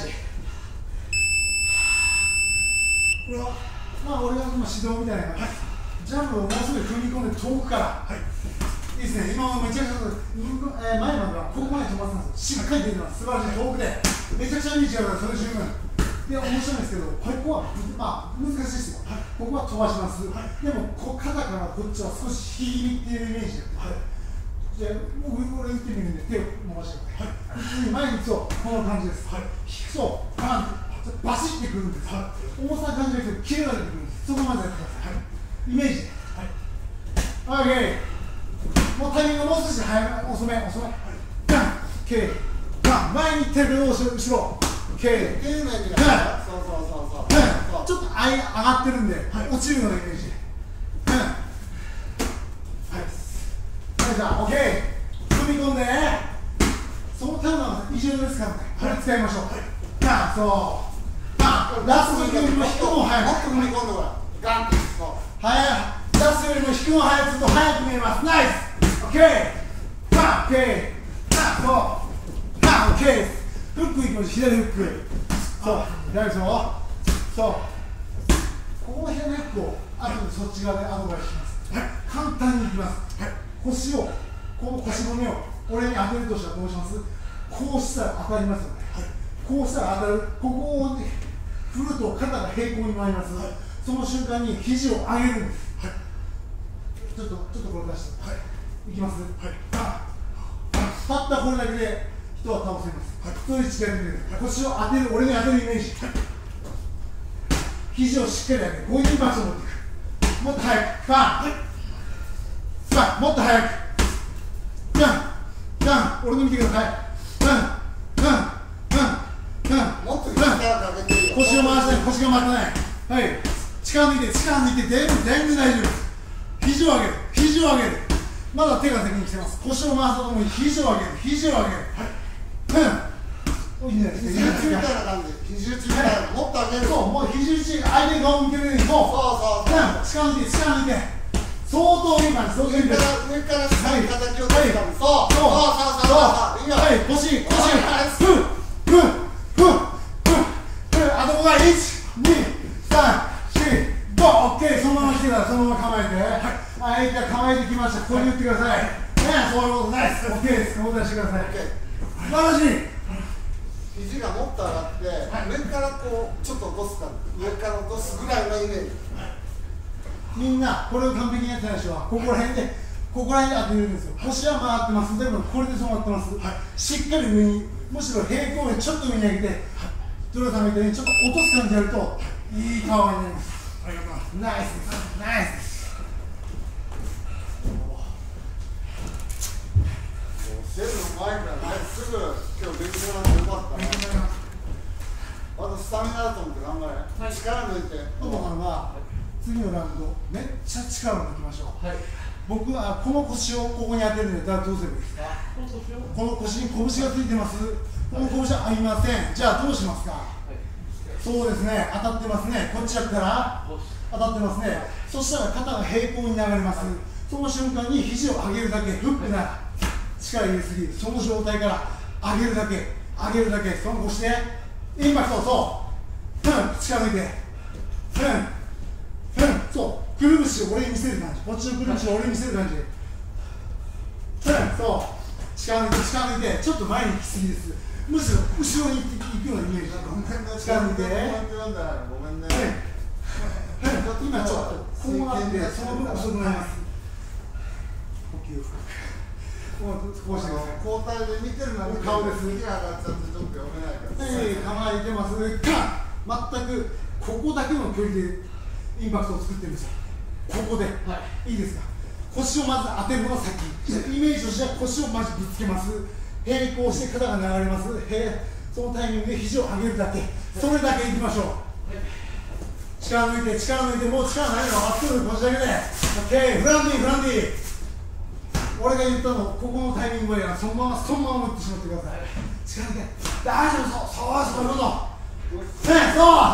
Speaker 3: まあ俺が今指導みたいな感じ。ジャンプをもうすぐ踏み込んで遠くから。いいですね。今はめちゃくちゃ前まではここまで飛ばすんですよ。しっかり出てます。素晴らしい。遠くで。めちゃくちゃいい力だからそれ十分。で面白いんですけど、ここは、まあ、難しいですよ、ここは飛ばします、でも肩からこっちは少し引いているイメージで、もう俺打ってみるんで手を伸ばしてください、普通に前に打つとこの感じです、引くとバンとバシッてくるんです、重さ感じなくてキレが出てくるんです、そこまでやってください、イメージで、OK、もうタイミングもう少し早め、遅め、ガン、OK、ガン、前に手を後ろ。ちょっと上がってるんで、落ちるようなイメージで。じゃあ、OK。踏み込んで、そのターンは異常ですからね。これ使いましょう。そう。ラストよりも引くのを早く。もっと踏み込んでほら。ガンって。ラストよりも引くのを早くすると早く見えます。ナイス。OK。OK。そう。OK。フックいきましょう、左フック。そう、左そう。そう。ここの左のフックを、後でそっち側でアドバイスします。簡単にいきます。腰を、この腰骨を、俺に当てるとしたらどうします？こうしたら当たりますよね。こうしたら当たる。ここを振ると肩が平行に回ります。その瞬間に肘を上げるんです。ちょっとこれ出して。いきます。たったこれだけで人は倒せます。そういう力で腰を当てる、俺に当てるイメージ。肘をしっかり上げて、こういう場所を持っていく。もっと早く、バン、もっと早く、俺の見てください。
Speaker 1: もっと力かけていい。
Speaker 3: 腰を回してない、腰が回ってない。はい、力抜いて、全部大丈夫です。肘を上げる、まだ手が先に来てます。腰を回すとともに肘を上げる。いいね。
Speaker 1: 肘打ちみたいな感じ。肘打ちみたいな。もっと上げる。そう、もう肘打ち、相手に顔向けるように。そう。力抜いて。相当いい感じ。上から下に形を出す感じ。そう。いいよ。腰。あとこが1、2、3、4、5。オッケー。そのまま来てください。そのまま構えて。はい、じゃあ構えてきました。ここに打ってください。そういうことないです。オッケーです。お答えしてください。素晴らしい。 肘がもっと上がって、上からこうちょっと落とすから、上から落とすぐらいのイメージ。
Speaker 3: みんなこれを完璧にやってない人はここら辺で当てるんですよ。腰は回ってます。でもこれで止まってます。しっかり上に、むしろ平行にちょっと上に上げて、ドラさんみたいにちょっと落とす感じやるといい顔になります。ナイスです。
Speaker 1: 出るの前からすぐ今日勉強なんてよかったな。あとスタミナだと思って頑張れ。力抜いて。
Speaker 3: トモさんは次のラウンドめっちゃ力を抜きましょう。僕はこの腰をここに当てるんで、どうすればいいですか？この腰に拳がついてます。この拳は合いません。じゃあどうしますか？ そうですね、当たってますね。こっちだったら当たってますね。そしたら肩が平行に流れます。その瞬間に肘を上げるだけ、フックな力入れすぎる。その状態から上げるだけ、上げるだけ、その腰でインパクト、そう、力抜いて、そう、くるぶしを俺に見せる感じ、こっちのくるぶしを俺に見せる感じ、そう、力抜いて、力抜いて、ちょっと前に行き過ぎです。むしろ後ろに行くようなイメージ。力抜いて、
Speaker 1: ごめんね。
Speaker 3: 今ちょっとこうなって、その分遅くなります。呼吸深く。こうしてください。
Speaker 1: 交代で見てるのに
Speaker 3: 顔です。
Speaker 1: 上がっちゃってちょっと読めないから。
Speaker 3: 構えてますか。全くここだけの距離でインパクトを作ってるんですよ。ここで、いいですか。腰をまず当てるのが先。イメージとしては腰をまずぶつけます。並行して肩が流れます。そのタイミングで肘を上げるだけ。それだけいきましょう。力抜いて、力抜いて、もう力ないの分かってる。腰だけで。OK、フランディー、フランディー。俺が言ったの、ここのタイミングやから、そのまま打ってしまってください。力抜いて、大丈夫、そういうこと。そう、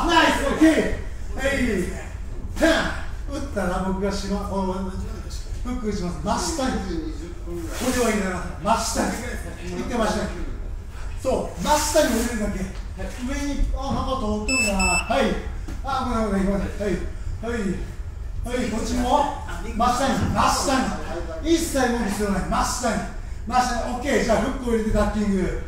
Speaker 3: ナイス、OK。打ったら僕がフックします。真下に。これは入れなかった。真下に。行ってました。そう、真下に降りるだけ。上に、なんか通ってるな。はい。ごめん。はい、こっちも真下に。一切動く必要ない。真下に。OK。じゃあ、フックを入れてタッキング。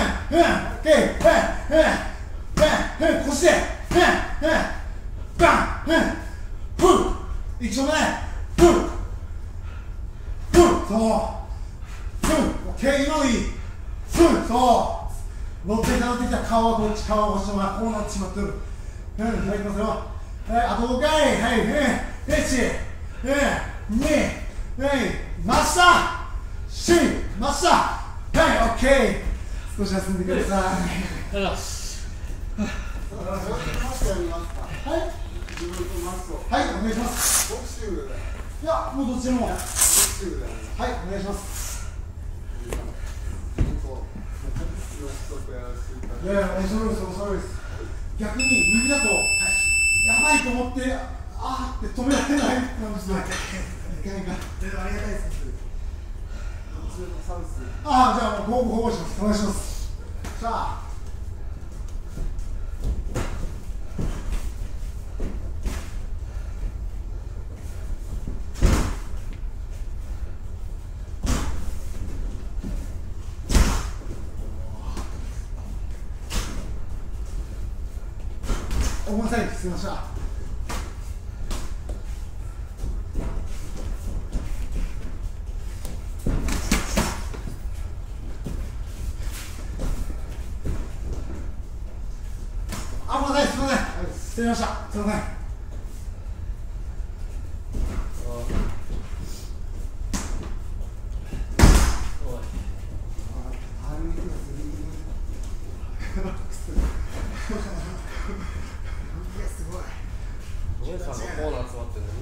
Speaker 3: 腰で。バン。フッ。一丁目。そう。OK。今のいい。そう。乗ってきた顔はこっち、顔はこっちもこうなってしまってる。はい、いきますよ。あと5回。1、2、真下。真下。はい、OK。少し休んでください。はい。はい、お願いします。
Speaker 1: ボクシングだよ。
Speaker 3: いや、もうどっちでも。
Speaker 1: ボクシングだよ。
Speaker 3: はい、お願いします。いや、そうです。逆に右だと、やばいと思って、って止められないなんですよ。ありがたいです。じゃあ、保護します。お願いします。さあ。ごめんなさい、すみません。ごめんなさい、すみません。失礼しました。すみません。
Speaker 2: お姉さんがコーナー詰まってるの見ないもんな。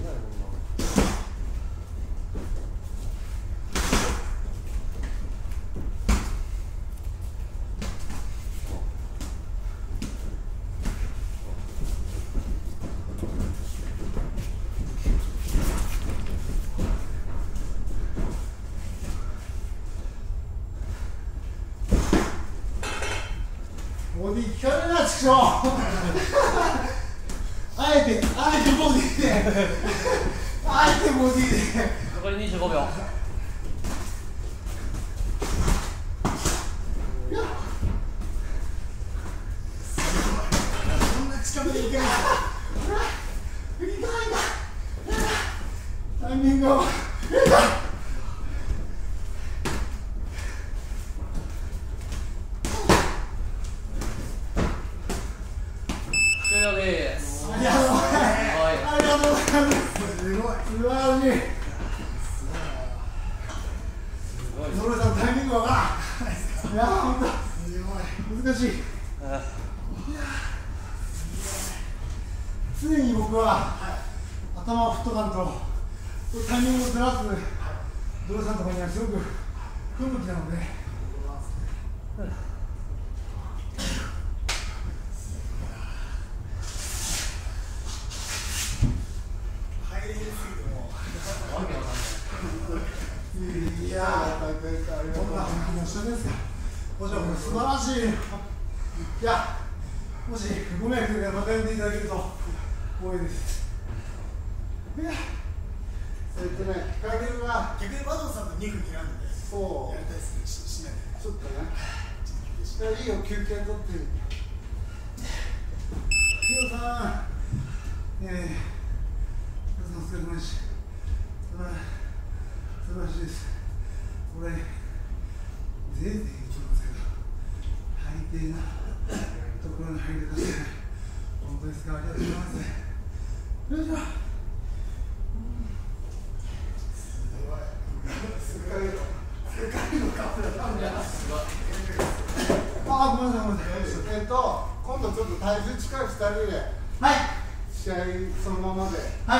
Speaker 3: ボディ効かねえな、ちくしょう。あえてボディで。
Speaker 2: 残り25秒。
Speaker 3: そんな近くでいけない。タイミングを。
Speaker 2: 終了です。
Speaker 3: ありがとうございます。すごい。素晴らしい。野呂さん、タイミングわからん。いや、本当。難しい。常に僕は頭を振っとかんと、タイミングをずらす。野呂さんとかにはすごく不向きなので。 いやー、こんな話もしたですか。もちろん素晴らしい。いや、もしご迷惑でまた呼んでいただけると光栄です。
Speaker 1: かけるが
Speaker 3: 逆にバドさんと2分になるんで、
Speaker 1: そう
Speaker 3: やりたいですね。
Speaker 1: ちょっとね。いいよ、休憩取って。
Speaker 3: ヒロさん、皆さんお疲れ様でした。素晴らしいです。俺、ぜいぜい言ってますけど、最低なところに入れたし、本当ですか、ありがとうございます。よいしょ。あ、ごめんなさい、ごめんなさい。
Speaker 1: 今度ちょっと体重近い2人で、
Speaker 3: はい、
Speaker 1: 試合そのままで。
Speaker 3: はい。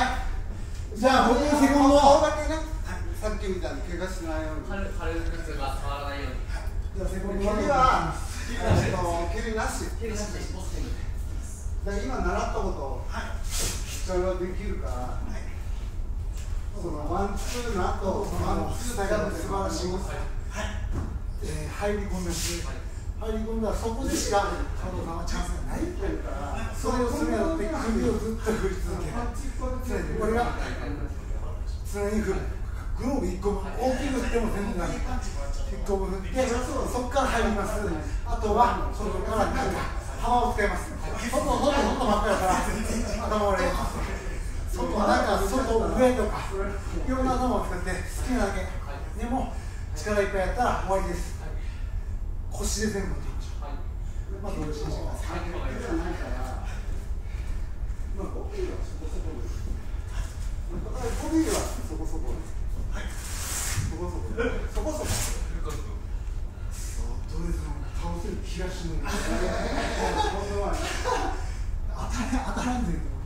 Speaker 3: じゃあ、僕のセコンド。
Speaker 1: 顔だけね、さっきみたいに怪我しないように。
Speaker 2: 軽くが触らないように。
Speaker 3: じゃあ、セコンド。
Speaker 1: 蹴りは、蹴りなし。
Speaker 2: 蹴りなしでボスティングで。
Speaker 1: 今習ったことを、それはできるから、そのワンツーの後、ワンツーだけで素晴らしい。
Speaker 3: 入り込んで入り込んだらそこでしか加藤さんはチャンスがないから、それをするやろって首をずっと振り続ける。これが常にグローブ1個分大きく振っても全然ない。1個分振ってそこから入ります。あとはそこから幅を使います。外ばっかりだから頭を入れます。外なんか外上とかいろんな頭を使って好きなだけでも力いっぱいやったら終わりです。腰で全部持っていきましょう。まずよろしいでしょうか。
Speaker 1: ないから、まあ、ボディはそこそこです。ボディはそこそこです。はい。そこそこです。そこそこ。
Speaker 3: どうですか。倒せる気がしない。当たらんでると思って。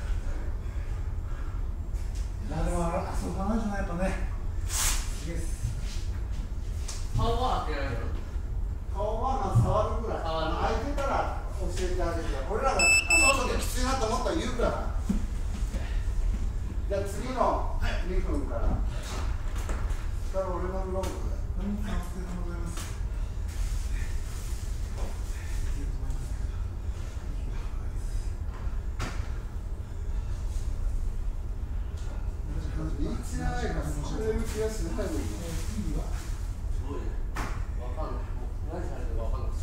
Speaker 3: いやでもそう考えるとやっぱね。いいです。
Speaker 2: 顔は当てられる。
Speaker 1: 顔は触るぐらい。相手から教えてあげる。俺らがちょっときついなと思ったら言うから。じゃあ次の2分から。そしたら俺のブログで。
Speaker 3: お疲れ様でございます。
Speaker 1: リーチないからそういう気がしないもんね。
Speaker 2: すごいね。わかんない。何されてるかわかんないです。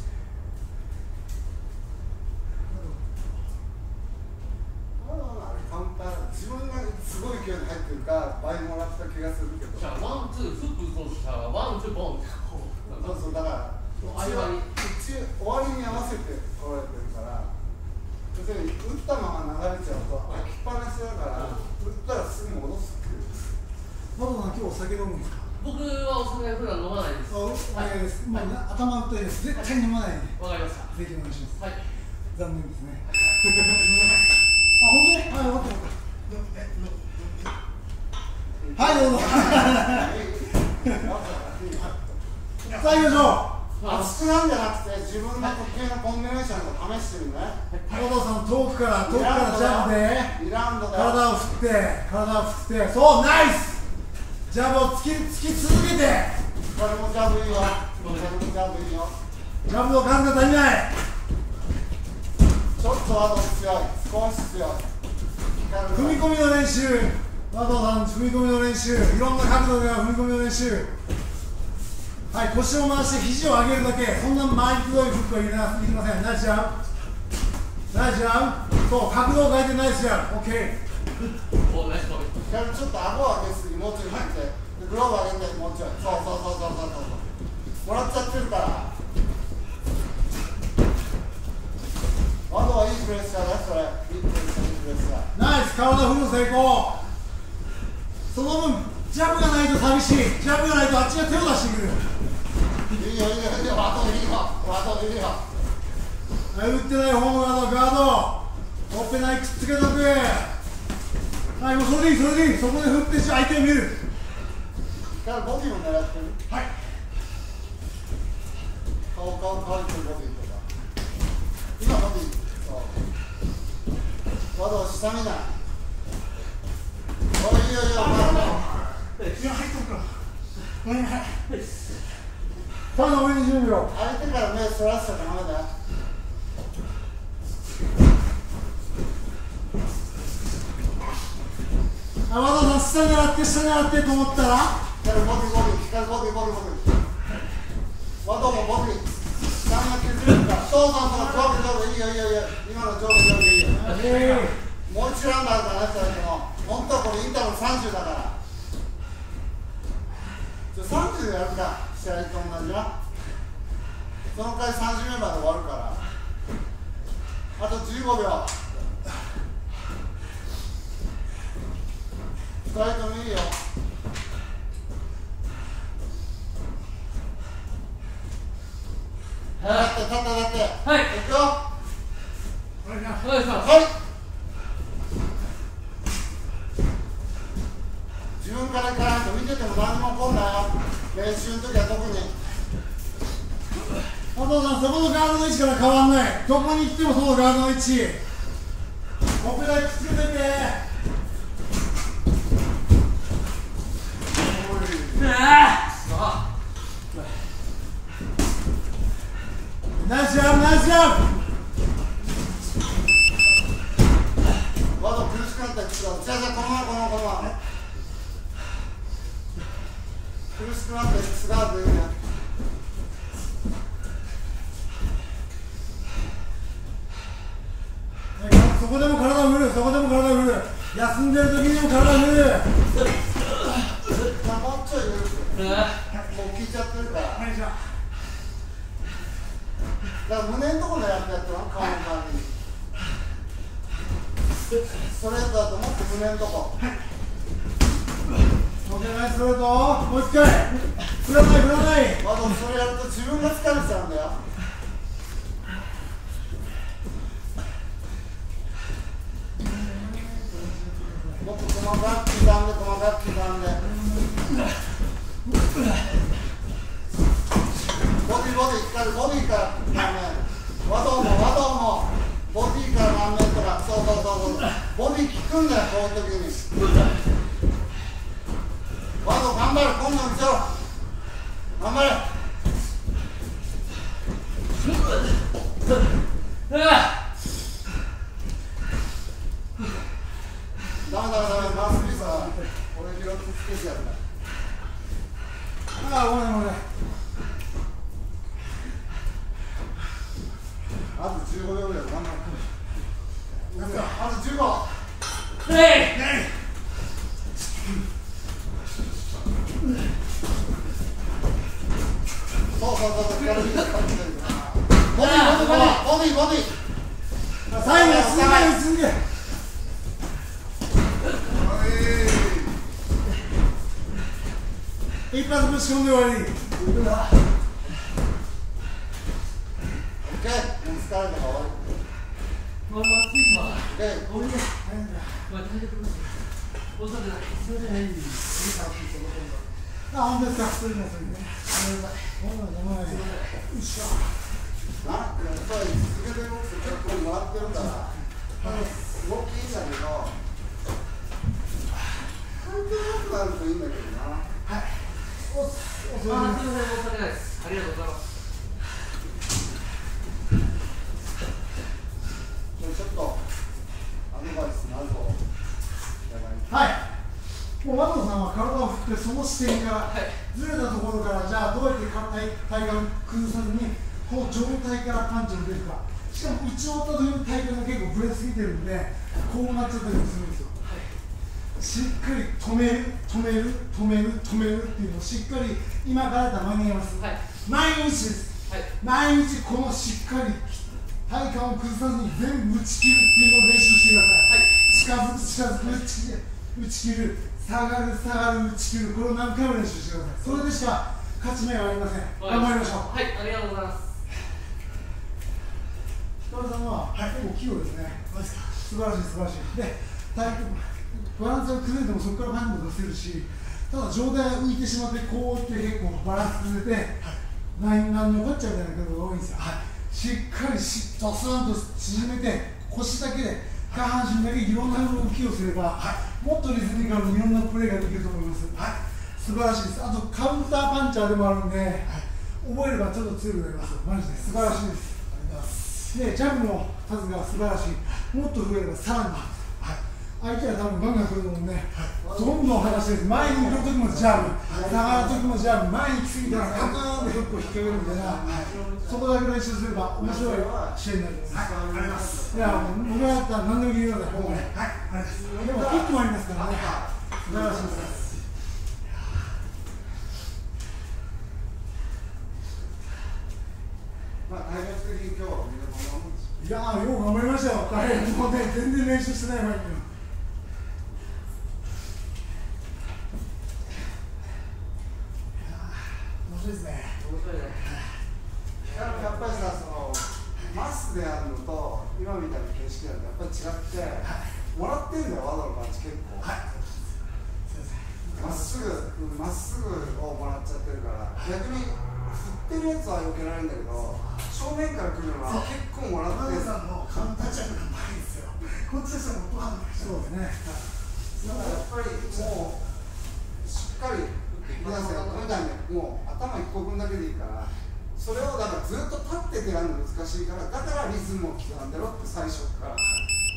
Speaker 1: カウンター、自分がすごい勢いで入ってるか倍もらった気がするけど。
Speaker 2: じゃあワンツーフック打とうとしたらワンツーボンって。
Speaker 1: そうそうだから終わりに合わせて取られてるから。要するに打ったまま流れちゃうと空きっぱなしだから打ったらすぐ戻すっていう。
Speaker 3: マドさん今日お酒飲むんですか。
Speaker 2: 僕はお酒普段飲まないです。
Speaker 3: お願いです。頭打ったりです。絶対飲まないんで。
Speaker 2: わかりました。
Speaker 3: ぜひお願いします。
Speaker 2: はい。
Speaker 3: 残念ですね。あ、本当に？はい、分かった。はい、どうぞ。さあ、行きましょう。
Speaker 1: 熱くなんじゃなくて自分の得意なコンビネーションを試してるね。
Speaker 3: 加藤さん遠くからジャンプで体を振ってそうナイスジャブを突き続けて
Speaker 1: これもジャブいいよ。これもジャブいいよ。
Speaker 3: ジャブの数が足りない
Speaker 1: ちょっとあと強い少し強い
Speaker 3: 踏み込みの練習加藤さん踏み込みの練習いろんな角度で踏み込みの練習はい、腰を回して肘を上げるだけそんな回りくどいフックはいりません。ナイスジャンプナイスジャンプそう、角度を変えてナイスジャンプ OK
Speaker 2: おナイスボール
Speaker 1: ちょっと顎を上げすぎもうちょい振ってグローブ上げてもうちょいそうもらっちゃってるからあとはいいプレッシャーだそれいいプレッシャー
Speaker 3: ナイス体振る成功その分ジャブがないと寂しいジャブがないとあっちが手を出してくる
Speaker 1: いいよあといいよ
Speaker 3: はい、打ってないホームガードほっぺないくっつけとくはい、もうそれでいいそこで振って相手を見る
Speaker 1: だからボディも狙ってる
Speaker 3: はい
Speaker 1: 顔いってるボディとか今ボディそうワド下見ないおいいよ
Speaker 3: いや、入っとくかファンの上に10秒。
Speaker 1: 相手から目そらしたらダメだよ。
Speaker 3: 和田さん、下狙ってと思ったら
Speaker 1: ボディ和田もボディ下が削れるから。そう上下いいよ今の上下いいよ、もう一ラウンドあるからね。それでも本当はこれインターバル30だから、30でやるか、試合と同じな。その回30メンバーで終わるから、あと15秒。2人ともいいよ。立って。
Speaker 2: はい。
Speaker 1: いくよ。
Speaker 2: お願いします。
Speaker 1: はい。自分から行かないと見てても何も起こんないよ。練習の時は特に。
Speaker 3: 和田さん、そこのガードの位置から変わんない。どこに行ってもそのガードの位置。オペラくっつけてて。ナイスジャンプ。
Speaker 1: まだ苦しくなったら違う。このまま。苦しくなったら違うというね。
Speaker 3: そこでも体を振る。休んでる時にも体を振る。
Speaker 1: もうちょい緩く。もう効いちゃってるから。だから胸のところでやって顔の周りに。ストレートだと思って胸のとこ。
Speaker 3: ナイスストレート。もう一回。振らない。
Speaker 1: まだそれやると自分が疲れちゃうんだよ。もっと細かく刻んで。ボディから何面。和道もボディから何面とか。そう。ボディ効くんだよ、こういう時に。和道頑張れ、今度見せろ。頑張れ。ダメ。マウスピースは俺拾ってつけてやるから。
Speaker 3: ごめん。
Speaker 1: あと15秒ぐらい頑張って。あと15。そう。ボディ。
Speaker 3: 最後進んで。一発ぶち込んで終わり。
Speaker 1: オッケー。もう疲れたから終わり。オッケー。
Speaker 3: 本当ですか。それね。
Speaker 1: やっぱり続けて動くとこれもらってるから、動きいいんだけど、関係なくなるといいんだけどな。
Speaker 3: はい。
Speaker 2: すみません、申し訳ないです。ありがとうございます。
Speaker 1: ちょっとアドバイスになるぞ。
Speaker 3: はい。もう和藤さんは体を振ってその視点からずれたところからじゃあどうやって体幹を崩さずにこの状態からパンチを出るか。しかも打ち終わった時に体幹が結構ブレすぎてるんでこうなっちゃったりもするんですよ。しっかり止めるっていうのをしっかり今からだと間に合います、毎日です、毎日このしっかり体幹を崩さずに全部打ち切るっていうのを練習してください、近づく打ち切る下がる打ち切る、これを何回も練習してください。それでしか勝ち目がありません。頑張りましょう。
Speaker 2: はい、ありがとうございます。
Speaker 3: 北村さんは結構器用ですね。素晴らしい。で、バランスが崩れてもそこからパンチも出せるし、ただ上体が浮いてしまってこうって結構バランス崩れて、何のこっちゃみたいなことが多いんですよ。しっかりドスンと縮めて腰だけで下半身だけいろんな動きをすれば、もっとリズミカルにいろんなプレーができると思います。 素晴らしいです。あとカウンターパンチャーでもあるんで、覚えればちょっと強くなりますよ。マジで素晴らしいです。で、ジャブの数が素晴らしい。もっと増えればさらに。相手は多分ガンガン来ると思うんで、どんどん離して、前に行くときもジャブ、下がるときもジャブ、前に来すぎたらカクーンでフックを引っ掛けるみたいな、そこだけ練習すれば面白い試合になります。いや、僕がやったら何でも言うようだ、ここで。でもキックもありますからね、素晴らしいです。
Speaker 1: まあ、体力的に今日はみんなこんなもんですよ。
Speaker 3: いやー、よう頑張りましたよ。もうね、全然練習してない前に。面白いですね。
Speaker 1: やっぱりさ、マスでやるのと今みたいな形式なんてやっぱり違って、もらってんだよ、技のパンチ結構。まっすぐをもらっちゃってるから、逆に振ってるやつは避けられるんだけど、正面から来るのは結構もらってる。
Speaker 3: さんのカウンタージャブが前ですよ。こっちとしても元々そうですね。
Speaker 1: だからやっぱりもうしっかり皆さんみたいにもう頭1個分だけでいいから、それをだからずっと立っててやるの難しいから、だからリズムを刻んでろって最初から。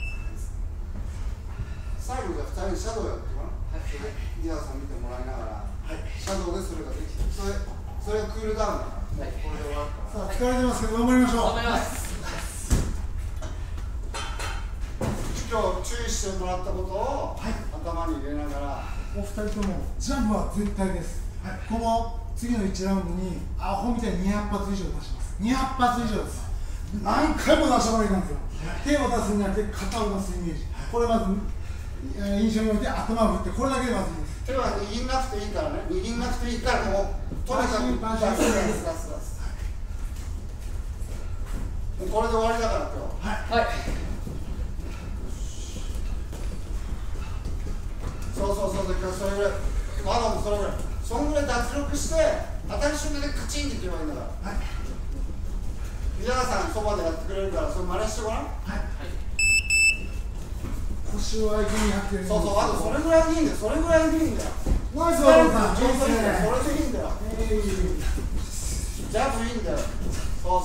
Speaker 1: 最後じゃあ2人シャドウやってごらん。井田さん見てもらいながら、シャドウでそれができて、それがクールダウンだから、これで終わるから。
Speaker 3: さあ、疲れてますけど頑張りましょう。
Speaker 2: 頑張ります。
Speaker 1: 今日注意してもらったことを頭に入れながら、
Speaker 3: お二人ともジャンプは絶対です。この次の1ラウンドにアホみたいに200発以上出します。200発以上です。何回も出した方がいいんですよ。手を出すんじゃなくて肩を出すイメージ。これまず印象に置いて頭を振って、これだけでまずいいです。
Speaker 1: 手は握んなくていいからね、握んなくていいからもうとにかく出す。これで終わりだから今日。
Speaker 2: はい。
Speaker 1: そうそれぐらい、まだもそれぐらい、そんぐらい脱力して当たり瞬間でカチンっていけばいいんだから。宮川さんそばでやってくれるから、それ真似してごらん。
Speaker 3: 腰を相手にやってる。
Speaker 1: そう、あとそれぐらいでいいんだよ、それぐらいでいいんだよ。
Speaker 3: ナイスワールさん、
Speaker 1: それでいいんだよ。ジャブいいんだよ。そう。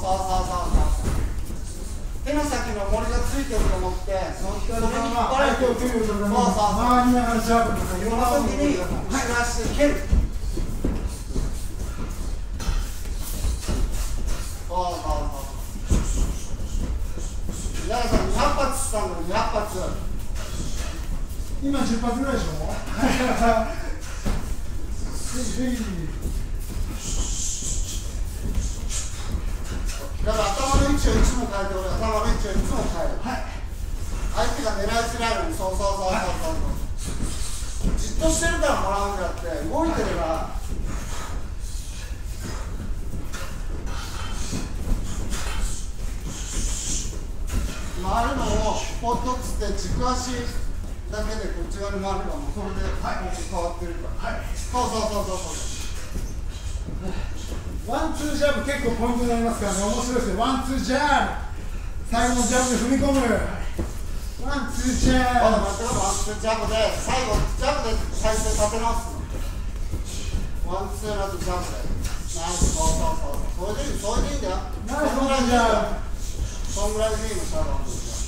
Speaker 1: 手の先の森がついてると思って、それに引っ張られてる。そう。
Speaker 3: 回りながらジャブとか、
Speaker 1: その時に後ろ足で蹴る。そう。皆さん200発したのに200発。
Speaker 3: 今10発ぐらいでしょ。
Speaker 1: だから頭の位置をいつも変えて、俺頭の位置をいつも変える。相手が狙いづらいのに、そう。じっとしてるからもらうんだって、動いてれば。回るのをポッとつって軸足だけでこっち側に回ればもうそれで変わってるから。そう。
Speaker 3: ワンツージャブ結構ポイントになりますからね、面白いですよ。ワンツージャブ、最後のジャブで踏み込む。ワンツージャブ。
Speaker 1: ワンツージャブで最後ジャブで体勢立て直すの。ワンツーの後ジャブで。そう。それでいいんだよ。
Speaker 3: ナイスワンジャブ。
Speaker 1: そんぐらいでいいの、シャドウの時は。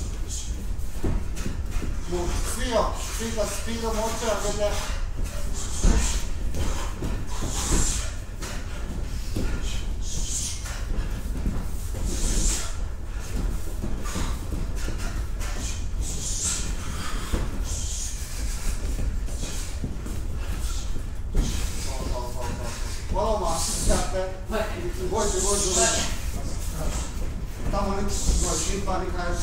Speaker 1: もうきついからスピードもうちょい上げて。まだも足使って、動いて。頭の位置すごい頻繁に変える。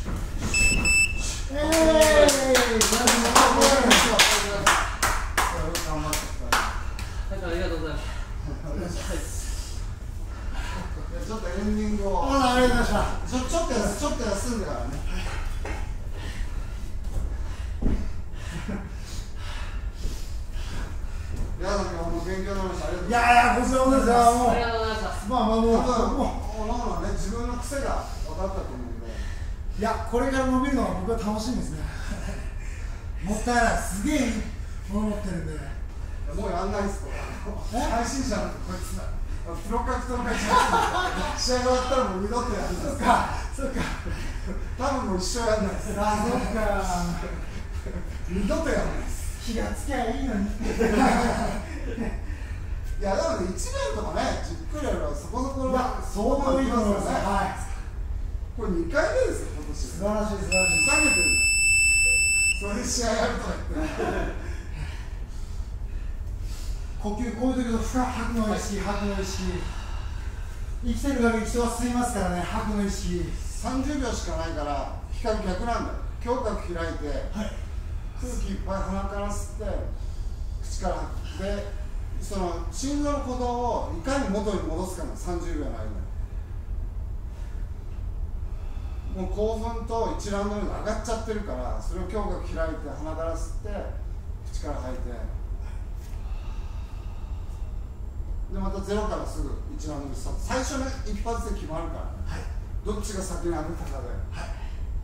Speaker 2: ありがとうございます。
Speaker 1: ちょっとエンディングを。
Speaker 3: ありがとうございました。
Speaker 1: ちょっと休んでからね。皆さん今日も勉強の話ありがとうございます。
Speaker 3: いや、ごちそうさまです。
Speaker 2: ありがとうございました。
Speaker 3: もう
Speaker 1: ね、自分の癖が分かったと思うんで。
Speaker 3: いや、これから伸びるのは僕は楽しみですね。もったいない、すげえもの持ってるんで。
Speaker 1: もうやんないっすこれ。
Speaker 3: 配信者なんてこいつだ。
Speaker 1: プロ格闘家じゃん。試合終わったらもう二度とやんない。
Speaker 3: そっか、そっか。
Speaker 1: 多分もう一生やんないです。
Speaker 3: あ、そっか。
Speaker 1: 二度とやんないです。
Speaker 3: 気がつきゃいいのに。
Speaker 1: いやでもね、1年とかね、じっくりやればそこそこは
Speaker 3: 相当いいと思いますね。はい。
Speaker 1: これ2回目ですよ、今年。
Speaker 3: 素晴らしい、素晴らしい。
Speaker 1: 下げてる。それ試合やるとか言って。
Speaker 3: 呼吸、こういう時の吐くの意識、吐くの意識。生きてるだけ人は吸いますからね、吐くの意識。
Speaker 1: 30秒しかないから、光逆なんだよ。胸郭開いて、はい、空気いっぱい鼻から吸って、口から吐く。で、その心臓の鼓動をいかに元に戻すかの30秒の間に。もう興奮と一覧のように上がっちゃってるから、それを胸郭開いて鼻から吸って口から吐いて、でまたゼロからすぐ一覧のように最初の一発で決まるから、はい、どっちが先に上げたかで、はい、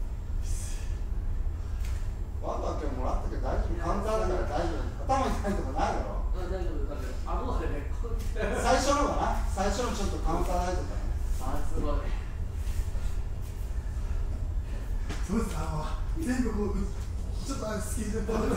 Speaker 1: ワンワン今日もらったけど大丈夫、カウンターだから大丈夫、頭痛いとかないだろ。
Speaker 2: 大丈夫だけど、顎がね、
Speaker 1: 最初のかな、最初のちょっとカウンターライトからね。
Speaker 2: あ、すごい。
Speaker 3: そうです、全部こう、ちょっとスキーで違うのよ、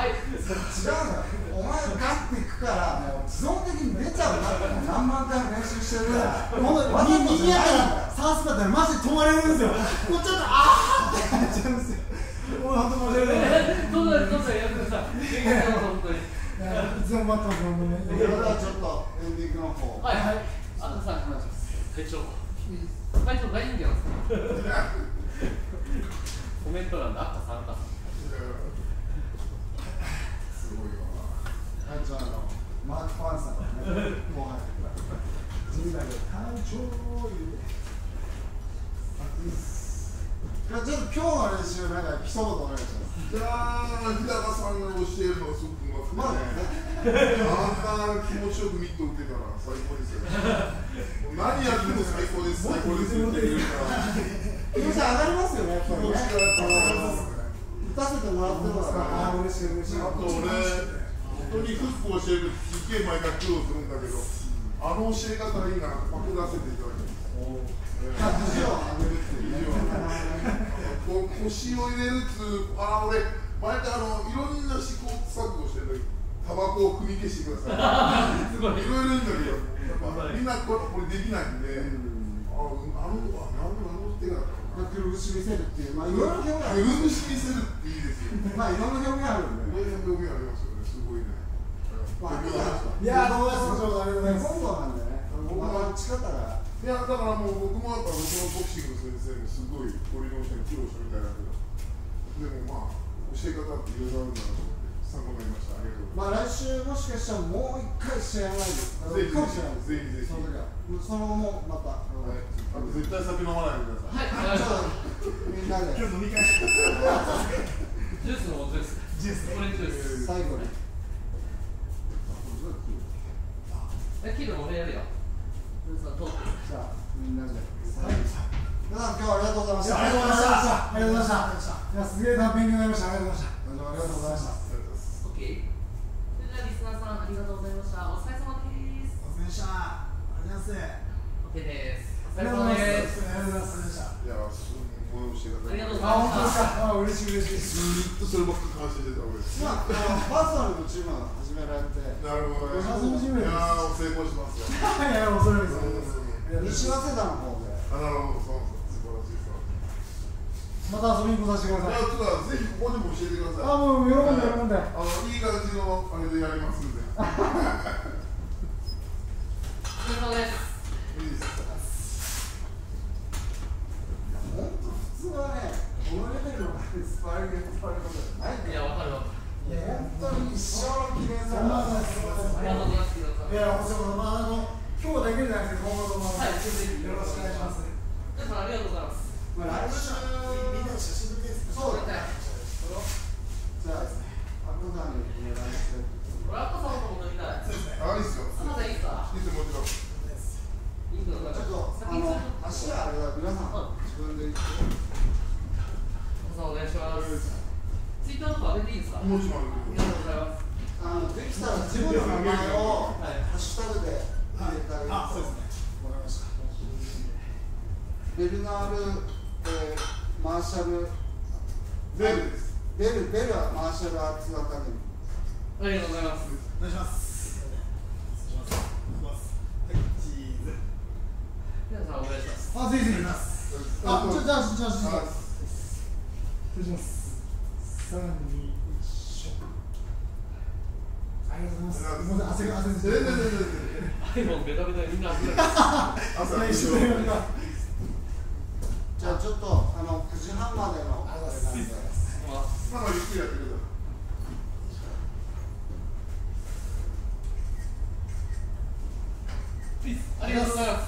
Speaker 1: お前がガッていくから、自動的に出ちゃうなって、何万回も練習してるから、
Speaker 3: 右やからサースだったらマジで止まれるんですよ。もうちょっとあーってなっちゃうんですよ。もう本当申し訳ない。
Speaker 2: どうぞやってください。本当に。
Speaker 3: いつも待ってます、本当に。
Speaker 1: それではちょっとエンディングの方。
Speaker 2: はいはい。あとさん、会長。会長大人気なんですか。コメント欄で赤さん。
Speaker 1: すごいわ。会長マークファンさんがね、後輩。地味だけど会長いう。ちょっと今日の練習なんか一言お願いします。
Speaker 4: いやー、日高さんが教えるのがすごくうまくてね。あんな気持ちよくミット打てたら最高ですよね。何やっても最高です、最高ですって言ってくれるから。
Speaker 1: 気持ち上がりますよね、やっぱりね。打たせてもらってますから。
Speaker 3: 嬉しい嬉しい。
Speaker 4: あと俺、本当にフックを教えるとすっげえ毎回苦労するんだけど、あの教え方がいいならパクらせていただきます。
Speaker 1: 肘を上げるっていうね。
Speaker 4: 腰を入れるっつう、俺、毎回いろんな試行錯誤してるのに、タバコを踏み消してください。いろいろ言うんだけど、みんなこれできないんで、なんで手が
Speaker 1: くるぶし見せるっていう、まあいろいろ表現ある。
Speaker 4: くるぶし見せるっていいですよ。
Speaker 1: まあいろんな表現あるんで。
Speaker 4: いろんな表現ありますよね、すごいね。
Speaker 3: いやー、どうもありがとうございます。
Speaker 1: 今度なんでね、また力が。
Speaker 4: いや、だからもう僕もやっぱ僕のボクシングの先生もすごい俺の教えに苦労したみたいだけど、でもまあ教え方っていろいろあるんだなと思って参考になりました。ありがとうございます。
Speaker 1: まあ来週もしかしたらもう一回試合ないです。
Speaker 4: ぜひ
Speaker 1: かもしれないです。
Speaker 4: ぜひぜひ。
Speaker 1: その時はその後もまた。
Speaker 4: はい。あと絶対酒飲まないでください。
Speaker 2: はい。
Speaker 1: ちょっとみんなで。
Speaker 3: 今日飲み会。
Speaker 2: ジュースの音です。ジュース。これジュース。
Speaker 1: 最後に。
Speaker 2: 切るの俺やるよ。じ
Speaker 1: ゃあみんなで。皆さん今日はありがとうございました。
Speaker 3: ありがとうございました。ありがとうございました。いや、すげえな勉強になりました。ありがとうございました。ありがとうございました。
Speaker 2: オッケー。それではリスナーさんありがとうございました。お疲れ様です。
Speaker 3: お疲れ様でした。ありがとうございます。
Speaker 2: オッケーです。お疲
Speaker 3: あり
Speaker 2: れ
Speaker 3: がとうございます。
Speaker 2: 様です。
Speaker 3: ありがとうございました。
Speaker 4: いや、すごい教え方。
Speaker 2: ありがとうござい
Speaker 3: あ、
Speaker 2: ま
Speaker 3: 本当ですか。あ、嬉しい嬉しい。
Speaker 4: ずっとそればっか監視してた俺。
Speaker 1: まあパーソナルのチームが始められて。
Speaker 4: なるほどね。
Speaker 3: いや
Speaker 4: ー、成功しますよ。
Speaker 3: いや、恐れ入ります。
Speaker 1: 西早稲田の方で。
Speaker 4: なるほど、そう素晴らしいです。
Speaker 3: また遊びに来させてください。
Speaker 4: ちょっとぜひここでも教えてください。
Speaker 3: あ、もう喜んで喜んで。
Speaker 4: いい感じのあれでやりますんで。
Speaker 2: お疲れ様です。
Speaker 4: いいです。
Speaker 1: 本当普通はね、このレベルのスパーリングで使われることじゃないんだ
Speaker 2: いや、
Speaker 1: よ。
Speaker 2: わかるわ。
Speaker 1: 本当に一生の記念
Speaker 3: そんなことないです。
Speaker 2: ありがとうございます。
Speaker 3: いや、お仕事、今日だけじゃなくて、今後とも、
Speaker 2: はい、
Speaker 3: よろしくお願いします。
Speaker 2: 皆さんありがとうございます。
Speaker 1: まあ来週
Speaker 3: みんなで写真撮りです。
Speaker 1: そうだ
Speaker 2: ね。
Speaker 1: じゃあアッコさんにお願いして。
Speaker 2: 俺アッコさんとも飲みたい。
Speaker 3: そうですね。
Speaker 4: あ、いいっすよ。
Speaker 2: すみませんいいですか。
Speaker 4: いいっすよ、もちろん。
Speaker 2: いいのかな。
Speaker 1: ちょっと足はあれだ、皆さん自分で言って。
Speaker 2: お願いします。ツイッターとか上げていいですか。
Speaker 4: もちろん。
Speaker 2: ありがとうございます。
Speaker 1: できたら自分でシュタグで入れてあげると、
Speaker 3: あ、そうですね。わかりました。
Speaker 1: ベルナール、マーシャル、
Speaker 4: ベルです。
Speaker 1: ベルはマーシャルアーツアカデミー。
Speaker 2: ありがとうございます。
Speaker 3: お願いします。はい、チーズ。
Speaker 2: 皆さんお願いします。
Speaker 3: あ、ぜひぜひ。あ、じゃあ、失礼します。3、2、1、ありがとうございます。ごめんなさい、汗
Speaker 4: 全然
Speaker 2: もうベタベタにみんな汗が。
Speaker 1: じゃあちょっと9時半までのあれなんで、
Speaker 4: まあゆっくりやってください。
Speaker 2: ありがとうございます。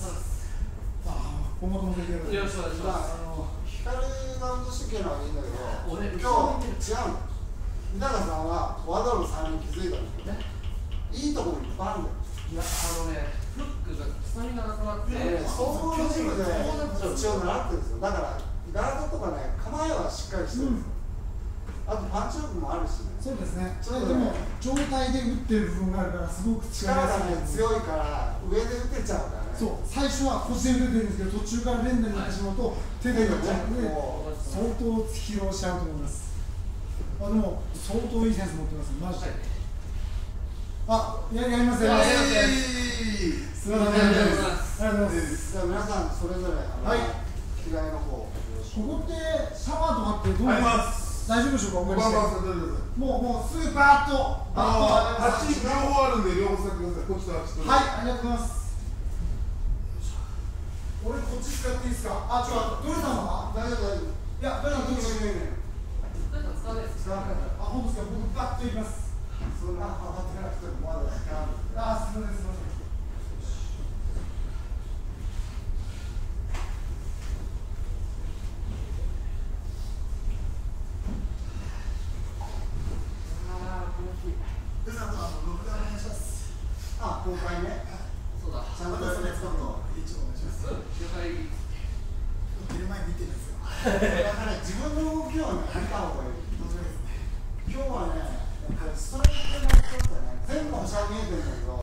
Speaker 3: 本物の出来上がり。
Speaker 2: よろしくお願いします。
Speaker 1: 光が運動してけるのはいいんだけど、
Speaker 2: 俺
Speaker 1: 今日違うの。日高さんはワドルさんに気づいたんだよね。いいところにいっぱいあるんだよ。
Speaker 2: いや、フックがスタミナなくなって、
Speaker 1: 総合のジムで一応習ってるんですよ。だからガードとかね、構えはしっかりしてるんですよ。あとパンチ力もあるしね。
Speaker 3: そうですね。でも状態で打ってる部分があるからすごく
Speaker 1: 力がね強いから上で打てちゃうからね。
Speaker 3: そう、最初は腰で打てるんですけど、途中から連打になってしまうと手で打っちゃうので、相当疲労しちゃうと思います。でも相当いいセンス持ってます、マジで。あ、やりますよ。すみません、ありがとうございます。じゃ
Speaker 1: あ皆さんそれぞれ着替えの方。
Speaker 3: ここってシャワーとかってどう大丈夫でしょうか。もうすぐバーッと
Speaker 4: あっち両方あるんで両方使ってください。こっちとあっちと。
Speaker 3: はい、ありがとうございます。俺こっち使っていいですか。あ、どれさんは
Speaker 1: 大丈夫。いや、どれさんどっちがいいね。
Speaker 2: 使わないです。
Speaker 1: あ、
Speaker 3: 本当ですか。僕バッといきます。
Speaker 1: そんな慌てなくてもまだ時間ある。
Speaker 3: あ、すみません。
Speaker 1: あ、公開ね。
Speaker 2: そうだ。
Speaker 1: ちゃんとそれ使うの。
Speaker 2: 了解。
Speaker 3: 出る前見てるんですよ。
Speaker 1: だから自分の動きをね、見た方がいい。